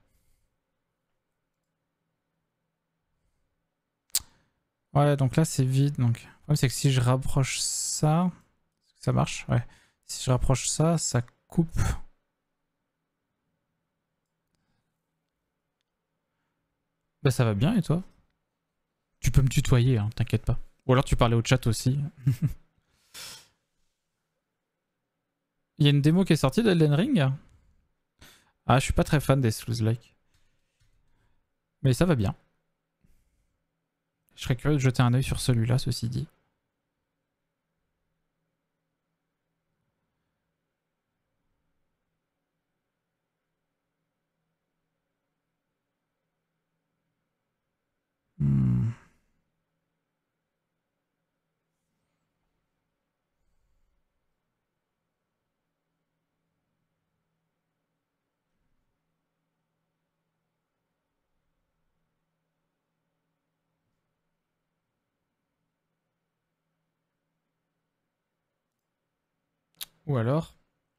A: Ouais, donc là, c'est vide. Donc, le problème, c'est que si je rapproche ça... Ça marche? Ouais. Si je rapproche ça, ça coupe... Bah ça va bien et toi? Tu peux me tutoyer, hein, t'inquiète pas. Ou alors tu parlais au chat aussi. Il y a une démo qui est sortie d'Elden Ring? Ah, je suis pas très fan des Souls-like. Mais ça va bien. Je serais curieux de jeter un œil sur celui-là, ceci dit. Hmm. Ou alors...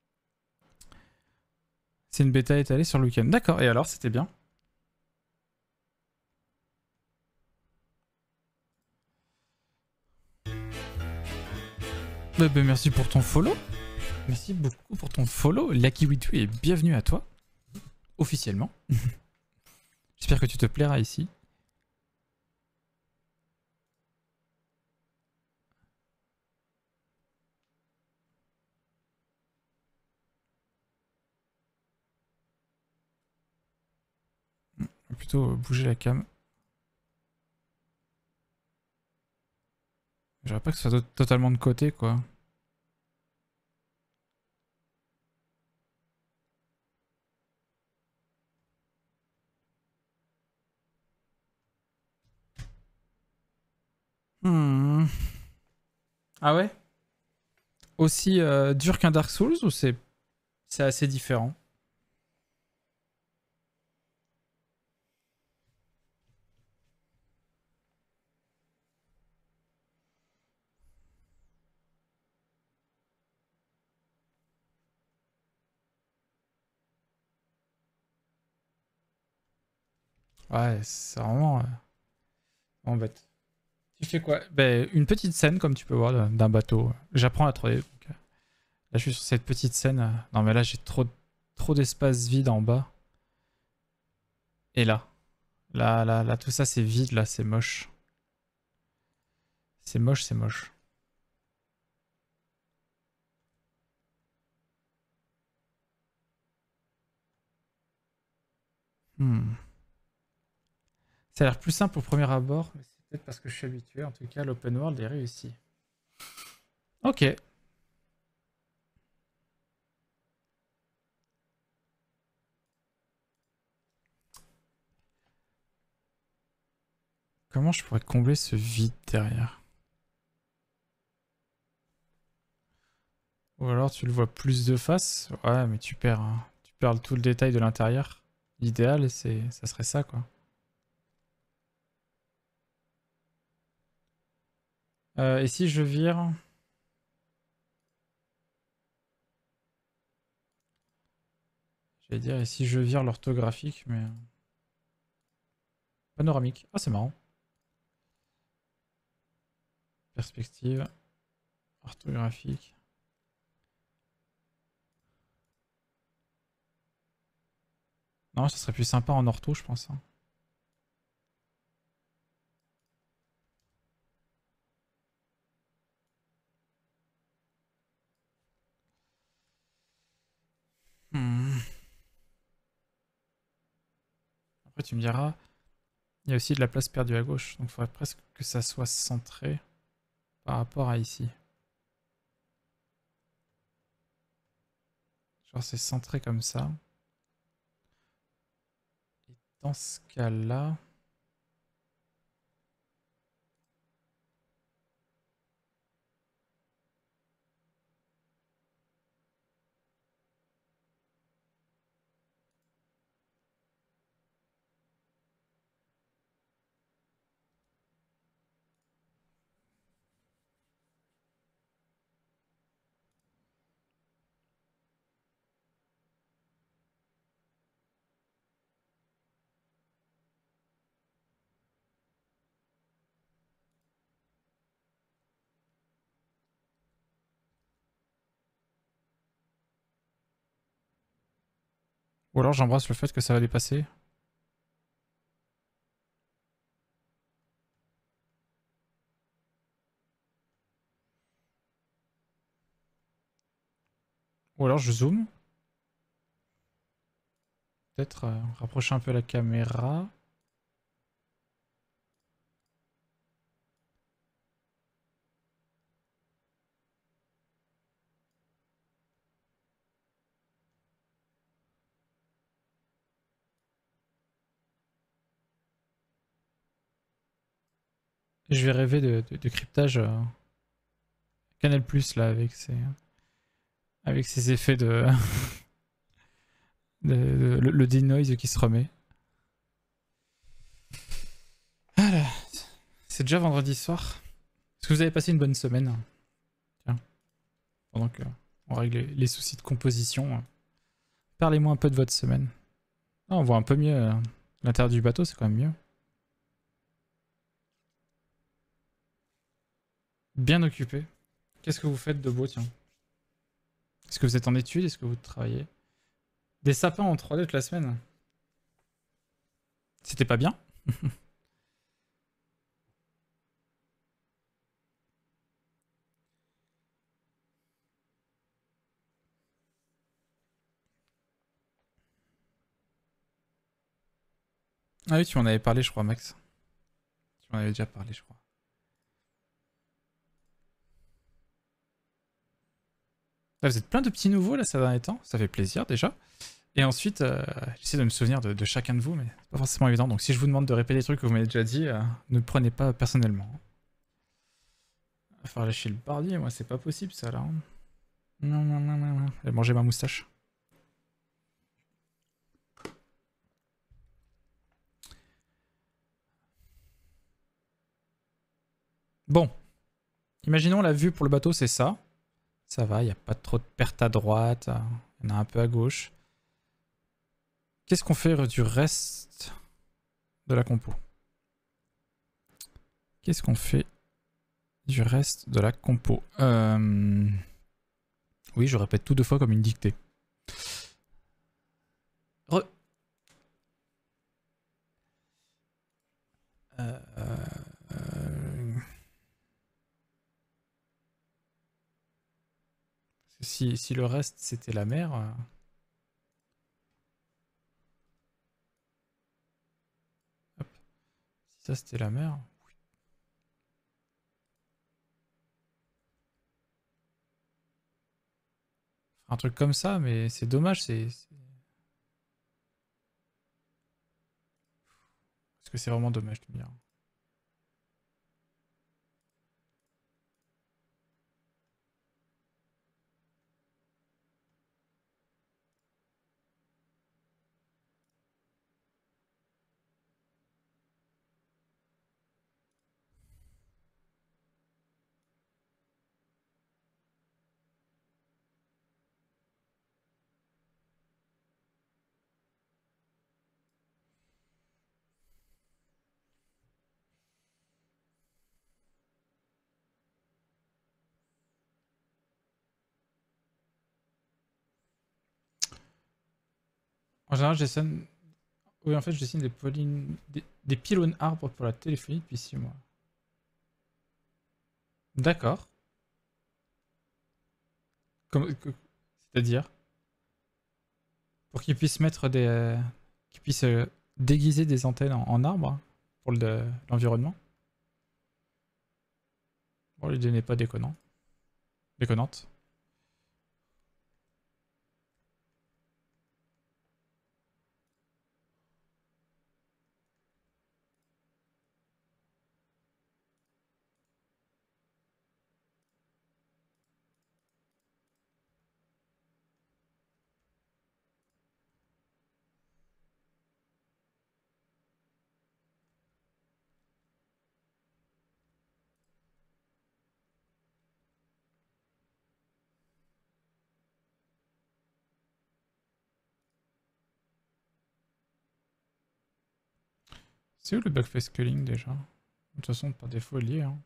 A: C'est une bêta étalée sur le week-end. D'accord, et alors, c'était bien? Bah, bah, merci pour ton follow. Merci beaucoup pour ton follow, Lakiwitu, et bienvenue à toi. Officiellement. J'espère que tu te plairas ici. On va plutôt bouger la cam. J'aimerais pas que ce soit totalement de côté, quoi. Hmm. Ah ouais? Aussi euh, dur qu'un Dark Souls ou c'est c'est assez différent? Ouais, c'est vraiment, euh, vraiment bête. Tu fais quoi? Ben, une petite scène, comme tu peux voir, d'un d'un bateau. J'apprends la trois D. Donc, euh, là, je suis sur cette petite scène. euh, Non, mais là, j'ai trop, trop d'espace vide en bas. Et là, là, là, là, tout ça, c'est vide. Là, c'est moche. C'est moche, c'est moche. Hmm. Ça a l'air plus simple au premier abord, mais c'est peut-être parce que je suis habitué. En tout cas, l'open world est réussi. Ok. Comment je pourrais combler ce vide derrière? Ou alors tu le vois plus de face? Ouais, mais tu perds, hein. Tu perds tout le détail de l'intérieur. L'idéal, c'est, ça serait ça, quoi. Euh, et si je vire... J'allais dire, et si je vire l'orthographique, mais... Panoramique. Ah, c'est marrant. Perspective. Orthographique. Non, ça serait plus sympa en ortho, je pense. Hein. Hmm. Après, tu me diras, il y a aussi de la place perdue à gauche, donc il faudrait presque que ça soit centré. par rapport à ici. Genre c'est centré comme ça. Et dans ce cas-là... Ou alors j'embrasse le fait que ça va dépasser. Ou alors je zoome. Peut-être euh, rapprocher un peu la caméra. Je vais rêver de, de, de cryptage euh, Canal Plus là avec ses, avec ses effets de, de, de- le, le denoise qui se remet. Voilà. C'est déjà vendredi soir. Est-ce que vous avez passé une bonne semaine? Tiens, pendant que on règle les, les soucis de composition, parlez-moi un peu de votre semaine. Ah, on voit un peu mieux euh, l'intérieur du bateau, c'est quand même mieux. Bien occupé. Qu'est-ce que vous faites de beau, tiens? Est-ce que vous êtes en études? Est-ce que vous travaillez? Des sapins en trois D toute la semaine? C'était pas bien? Ah oui, tu m'en avais parlé, je crois, Max. Tu m'en avais déjà parlé, je crois. Là, vous êtes plein de petits nouveaux, là, ces derniers temps. Ça fait plaisir, déjà. Et ensuite, euh, j'essaie de me souvenir de, de chacun de vous, mais c'est pas forcément évident. Donc si je vous demande de répéter des trucs que vous m'avez déjà dit, euh, ne prenez pas personnellement. Il va falloir lâcher le bardier, moi, c'est pas possible, ça, là. Non, non, non, non, non. Je vais manger ma moustache. Bon. Imaginons la vue pour le bateau, c'est ça. Ça va, il n'y a pas trop de pertes à droite. Il y en a un peu à gauche. Qu'est-ce qu'on fait du reste de la compo? Qu'est-ce qu'on fait du reste de la compo euh... Oui, je répète tout deux fois comme une dictée. Re... Euh... Euh... Si, si le reste c'était la mer... Euh... Hop. Si ça c'était la mer... Un truc comme ça, mais c'est dommage, c'est... Est-ce que c'est vraiment dommage de me dire? En général, j'essaie... Oui, en fait, je dessine des, polynes... des... des pylônes arbres pour la téléphonie depuis six mois. D'accord. Comme... C'est-à-dire? Pour qu'ils puissent mettre des... euh, qu'ils puissent euh, déguiser des antennes en, en arbre pour l'environnement. Le... Oh, l'idée n'est pas déconnant. Déconnante. C'est où le backface culling déjà? De toute façon, par défaut, il y est. Hein.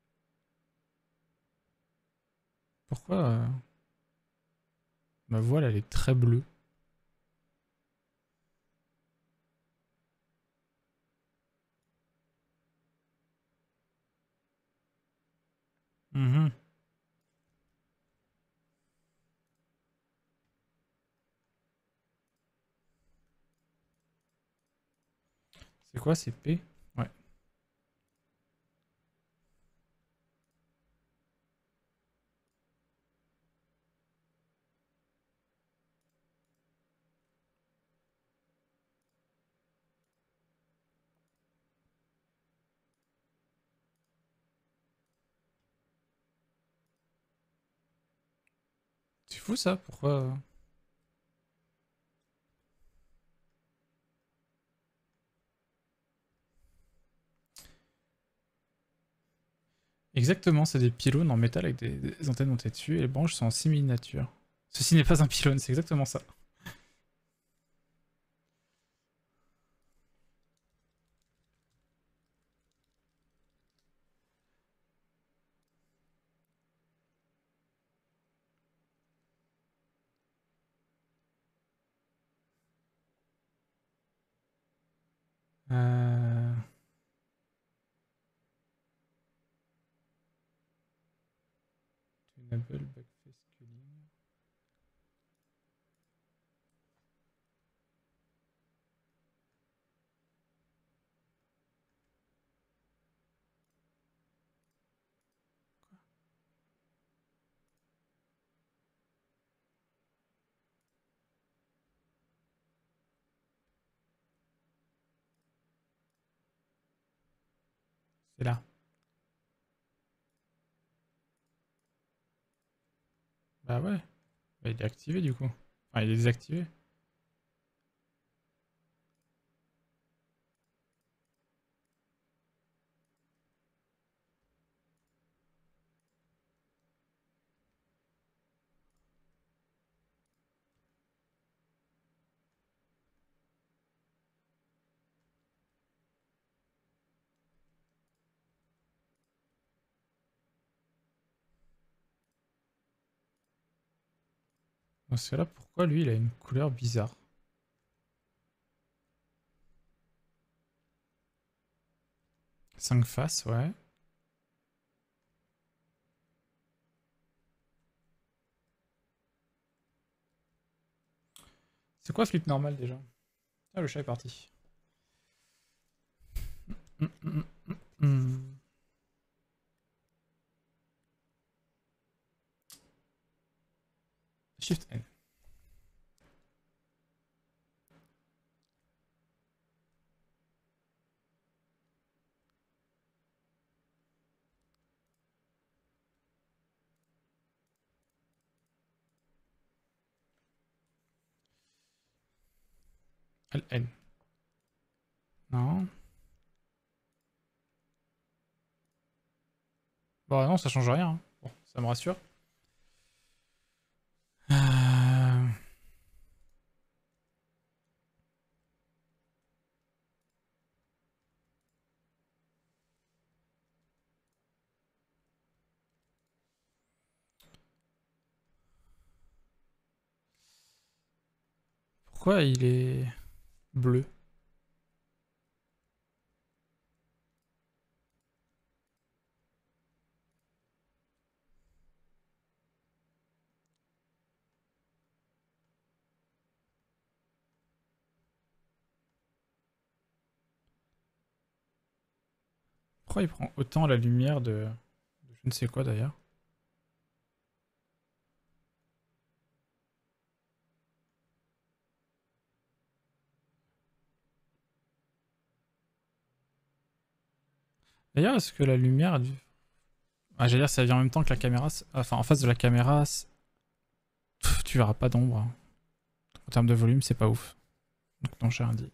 A: Pourquoi euh, ma voile, elle est très bleue? Mhm. C'est quoi, c'est P? Ouais. C'est fou ça, pourquoi... euh, Exactement, c'est des pylônes en métal avec des, des antennes montées dessus et les branches sont en simili-nature. Ceci n'est pas un pylône, c'est exactement ça. Euh... Tunable backface culling. C'est là. Bah ouais. Bah, il est activé du coup. Enfin, il est désactivé. Dans ce cas-là, pourquoi lui, il a une couleur bizarre? Cinq faces, ouais. C'est quoi flip normal déjà? Ah, le chat est parti. Hum, hum, hum, hum. Shift N. L N. Non. Bon, non, ça change rien. Hein. Bon, ça me rassure. Euh, Pourquoi il est bleu? Pourquoi il prend autant la lumière de, de Je ne sais quoi d'ailleurs. D'ailleurs, est-ce que la lumière a dû... Ah, j'allais dire, ça vient en même temps que la caméra. Enfin, en face de la caméra, pff, tu verras pas d'ombre. En termes de volume, c'est pas ouf. Donc non, j'ai rien dit.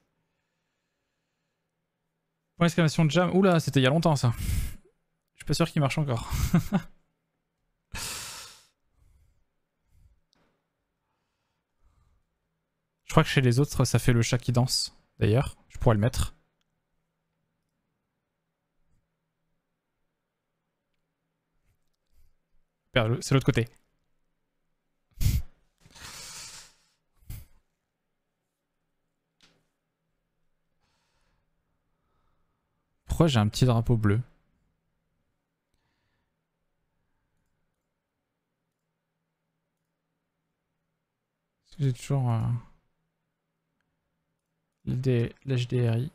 A: Point d'exclamation de jam. Oula, c'était il y a longtemps ça. Je suis pas sûr qu'il marche encore. Je crois que chez les autres, ça fait le chat qui danse. D'ailleurs, je pourrais le mettre. C'est l'autre côté. Pourquoi j'ai un petit drapeau bleu? J'ai toujours euh, l'H D R I.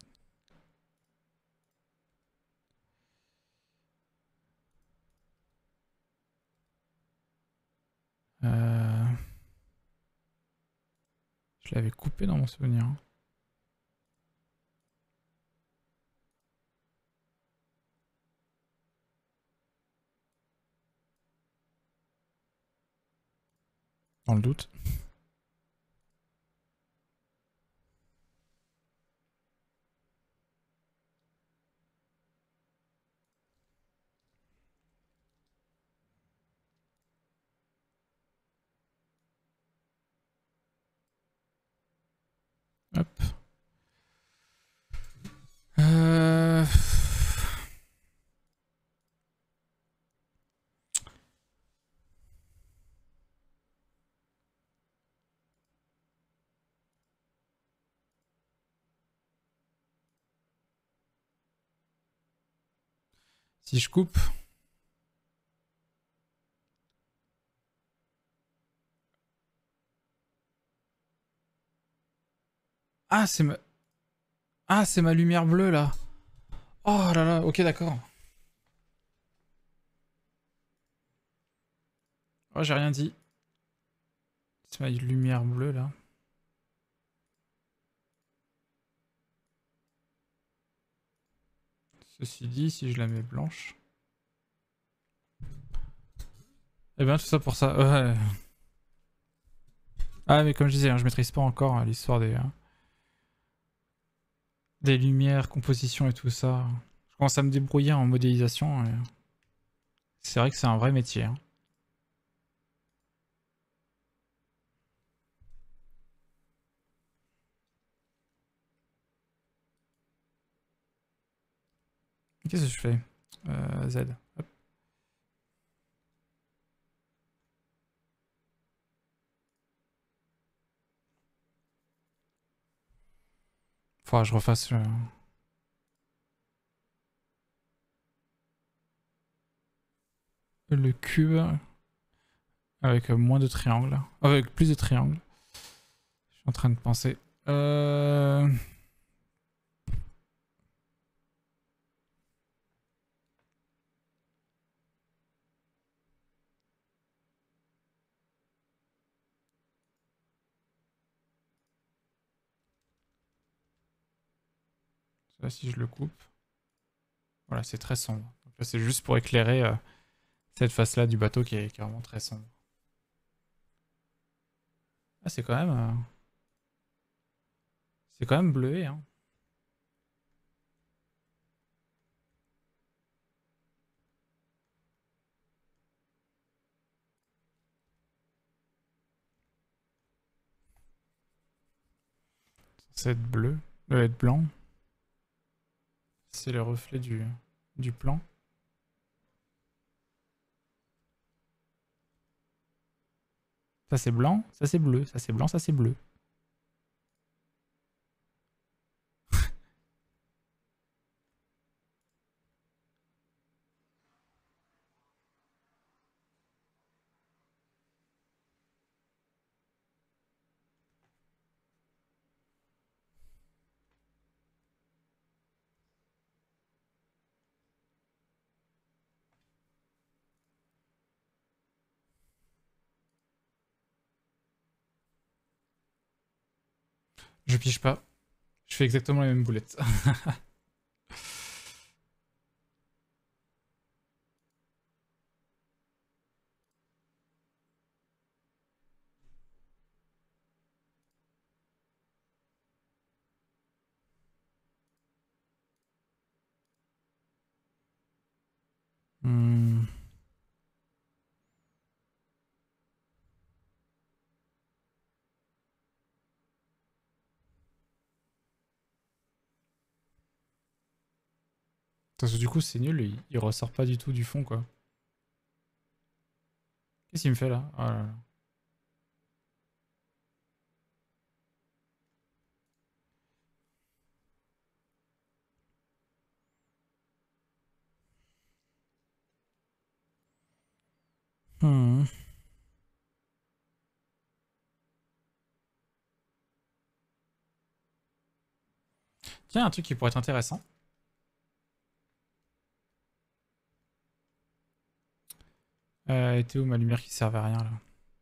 A: Euh... Je l'avais coupé dans mon souvenir. Dans le doute. Hop. Euh... Si je coupe... Ah, c'est ma... Ah, c'est ma lumière bleue, là. Oh là là, ok, d'accord. Oh, j'ai rien dit. C'est ma lumière bleue, là. Ceci dit, si je la mets blanche... Eh bien, tout ça pour ça. Ouais. Ah, mais comme je disais, hein, je maîtrise pas encore hein, l'histoire des... Hein, des lumières, composition et tout ça. Je commence à me débrouiller en modélisation. Et... C'est vrai que c'est un vrai métier. Hein. Qu'est-ce que je fais euh, Z. Hop. Faudra que je refasse le... le cube avec moins de triangles. Avec plus de triangles. Je suis en train de penser. Euh... Là, si je le coupe. Voilà, c'est très sombre. Donc là, c'est juste pour éclairer euh, cette face-là du bateau qui est, qui est vraiment très sombre. Ah, c'est quand même... Euh... C'est quand même bleué, hein. C'est être bleu. Euh, être blanc. C'est le reflet du, du plan. Ça c'est blanc, ça c'est bleu, ça c'est blanc, ça c'est bleu. Je pige pas. Je fais exactement les mêmes boulettes. Hmm. Parce que du coup, c'est nul, il, il ressort pas du tout du fond, quoi. Qu'est-ce qu'il me fait là? Oh là là. Hmm. Tiens, un truc qui pourrait être intéressant. Euh, était où ma lumière qui servait à rien là?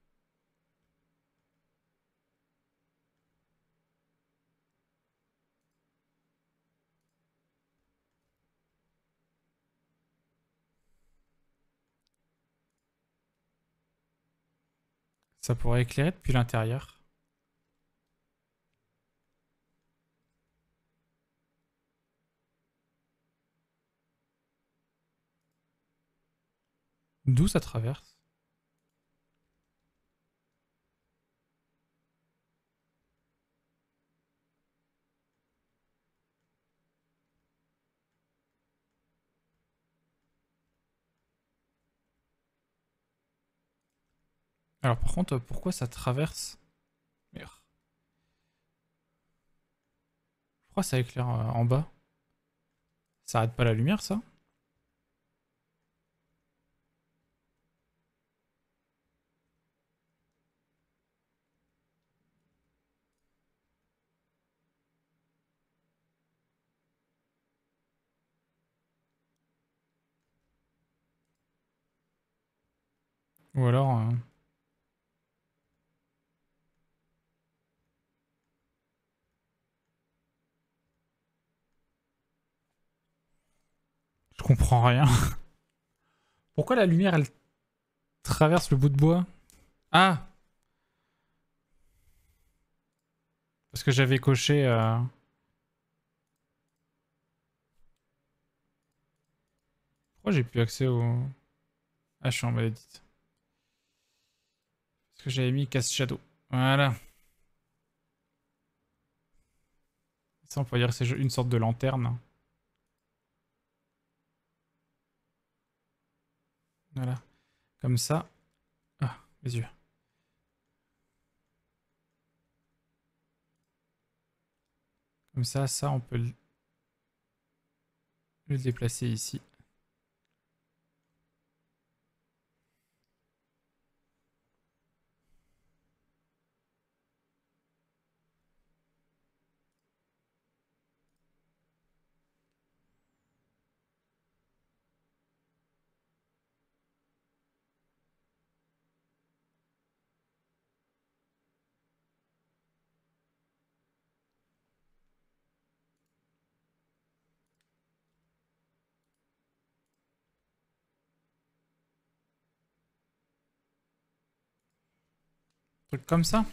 A: Ça pourrait éclairer depuis l'intérieur. D'où ça traverse? Alors par contre, pourquoi ça traverse? Merde. Pourquoi ça éclaire euh, en bas? Ça arrête pas la lumière, ça? Ou alors... euh, Je comprends rien. Pourquoi la lumière, elle traverse le bout de bois? Ah! Parce que j'avais coché... euh, Pourquoi j'ai plus accès au... Ah, je suis en mode edit. Parce que j'avais mis Cast Shadow. Voilà. Ça, on peut dire que c'est une sorte de lanterne. Voilà. Comme ça. Ah, mes yeux. Comme ça, ça, on peut le le déplacer ici. Un truc comme ça.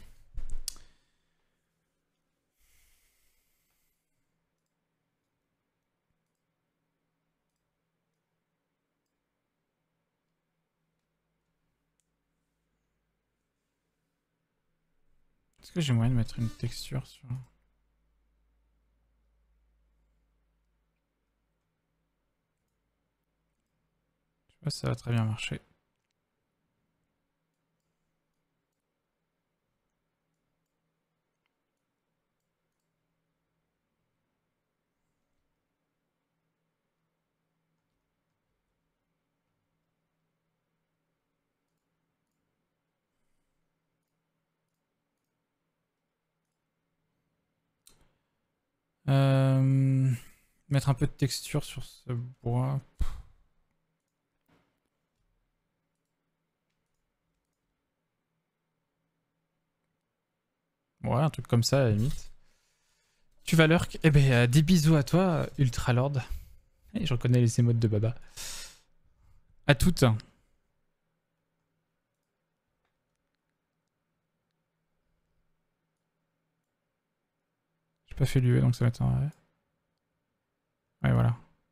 A: Est-ce que j'ai moyen de mettre une texture sur... Je sais pas si ça va très bien marcher. Euh... Mettre un peu de texture sur ce bois. Ouais, un truc comme ça à la limite. Tu vas lurk? Eh ben, euh, des bisous à toi, Ultralord. Et je reconnais les émotes de Baba. À toutes. J'ai pas fait l'U E donc ça va être un... Ouais, voilà.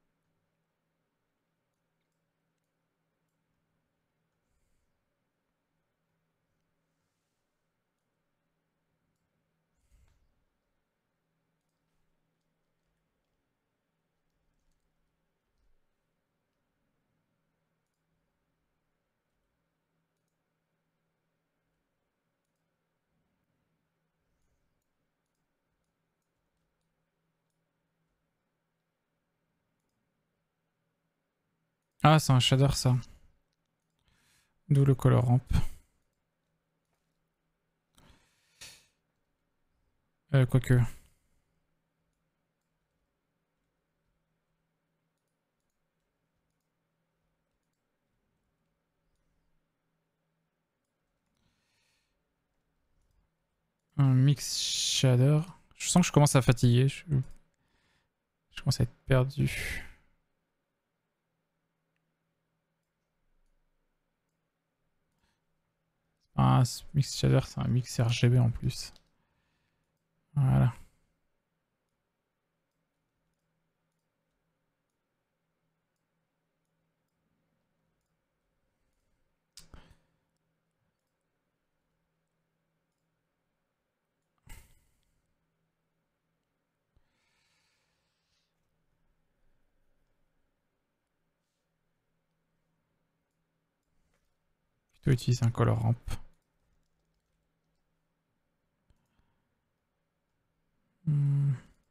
A: Ah, c'est un shader ça. D'où le color ramp. Euh, quoique. Un mix shader. Je sens que je commence à fatiguer. Je, je commence à être perdu. Ah, ce mix shader, c'est un mix R G B en plus. Voilà. Plutôt utiliser un color ramp. Hmm.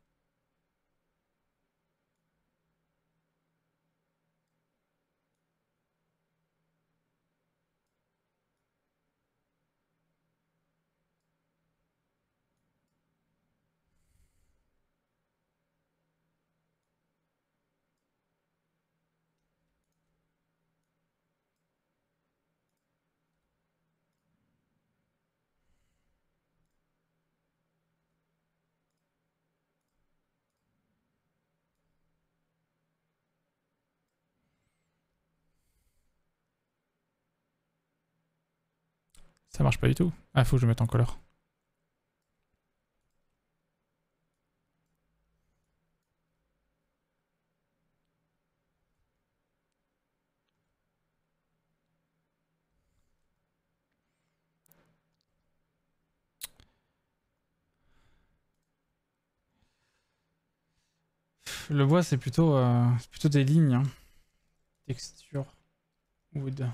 A: Ça marche pas du tout. Ah, faut que je mette en color. Le bois, c'est plutôt, euh, c'est plutôt des lignes. Hein. Texture, wood.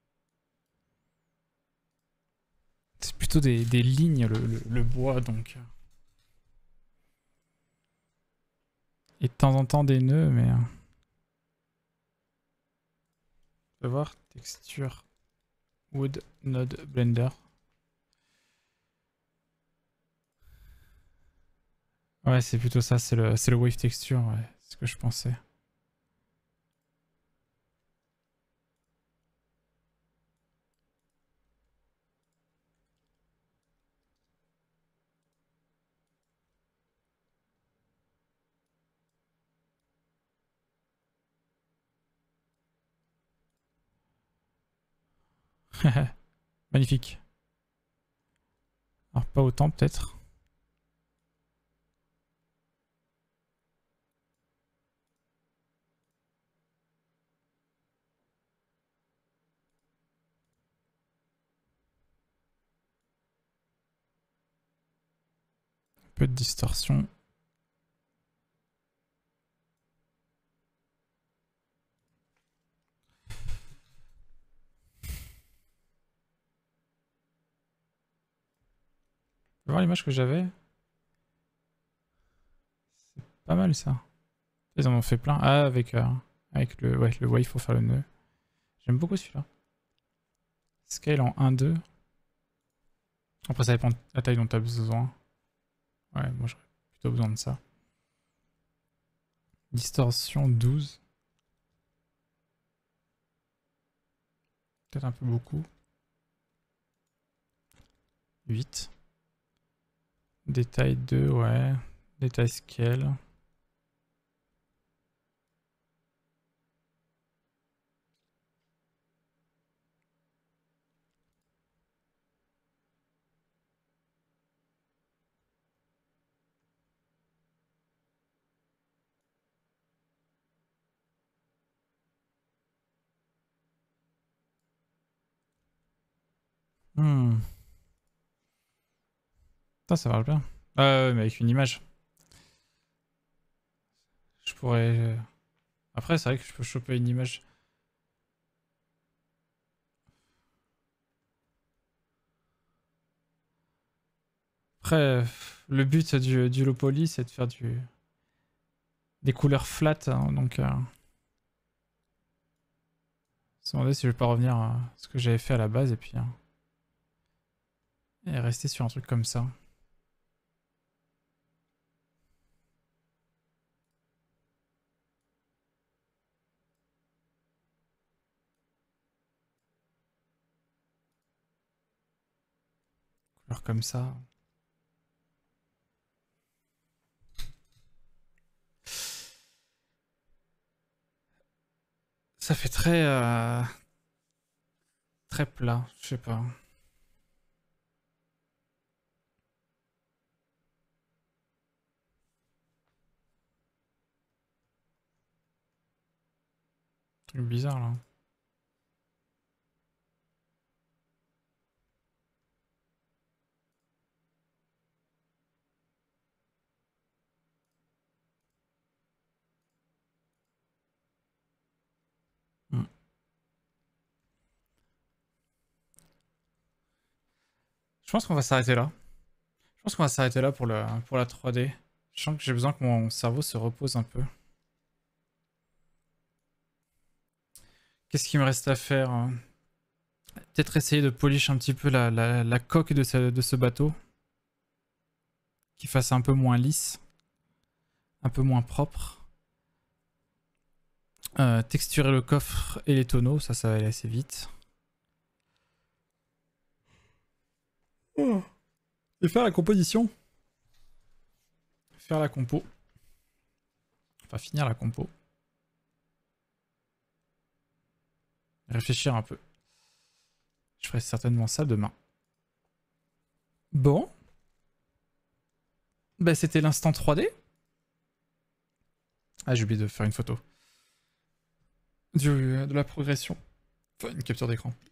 A: C'est plutôt des, des lignes, le, le, le bois, donc. Et de temps en temps des nœuds, mais... On va voir. Texture, wood, node, blender. Ouais, c'est plutôt ça, c'est le, c'est le wave texture, ouais. C'est ce que je pensais. Magnifique. Alors pas autant peut-être. Un peu de distorsion. Tu vas voir l'image que j'avais. C'est pas mal ça. Ils en ont fait plein. Ah, avec, euh, avec le, ouais, le wave pour faire le nœud. J'aime beaucoup celui-là. Scale en un deux. Après ça dépend de la taille dont tu as besoin. Ouais, moi j'aurais plutôt besoin de ça. Distorsion douze. Peut-être un peu beaucoup. huit. Détail deux, ouais. Data scale. Hmm. Ça, ça marche bien. Ah ouais, mais avec une image. Je pourrais... euh, Après, c'est vrai que je peux choper une image. Après, euh, le but du, du low poly, c'est de faire du... des couleurs flat, hein, donc... Euh... Se demander si je vais pas revenir à ce que j'avais fait à la base et puis... euh, et rester sur un truc comme ça. Couleur comme ça. Ça fait très... Euh... très plat, je sais pas. Truc bizarre là. Hmm. Je pense qu'on va s'arrêter là. Je pense qu'on va s'arrêter là pour, le, pour la trois D. Je sens que j'ai besoin que mon cerveau se repose un peu. Qu'est-ce qu'il me reste à faire? Hein? Peut-être essayer de polish un petit peu la, la, la coque de ce, de ce bateau. Qu'il fasse un peu moins lisse. Un peu moins propre. Euh, texturer le coffre et les tonneaux, ça, ça va aller assez vite. Oh. Et faire la composition. Faire la compo. Enfin, finir la compo. Réfléchir un peu. Je ferai certainement ça demain. Bon. Bah, c'était l'instant trois D. Ah, j'ai oublié de faire une photo. Du, de la progression. Enfin, une capture d'écran.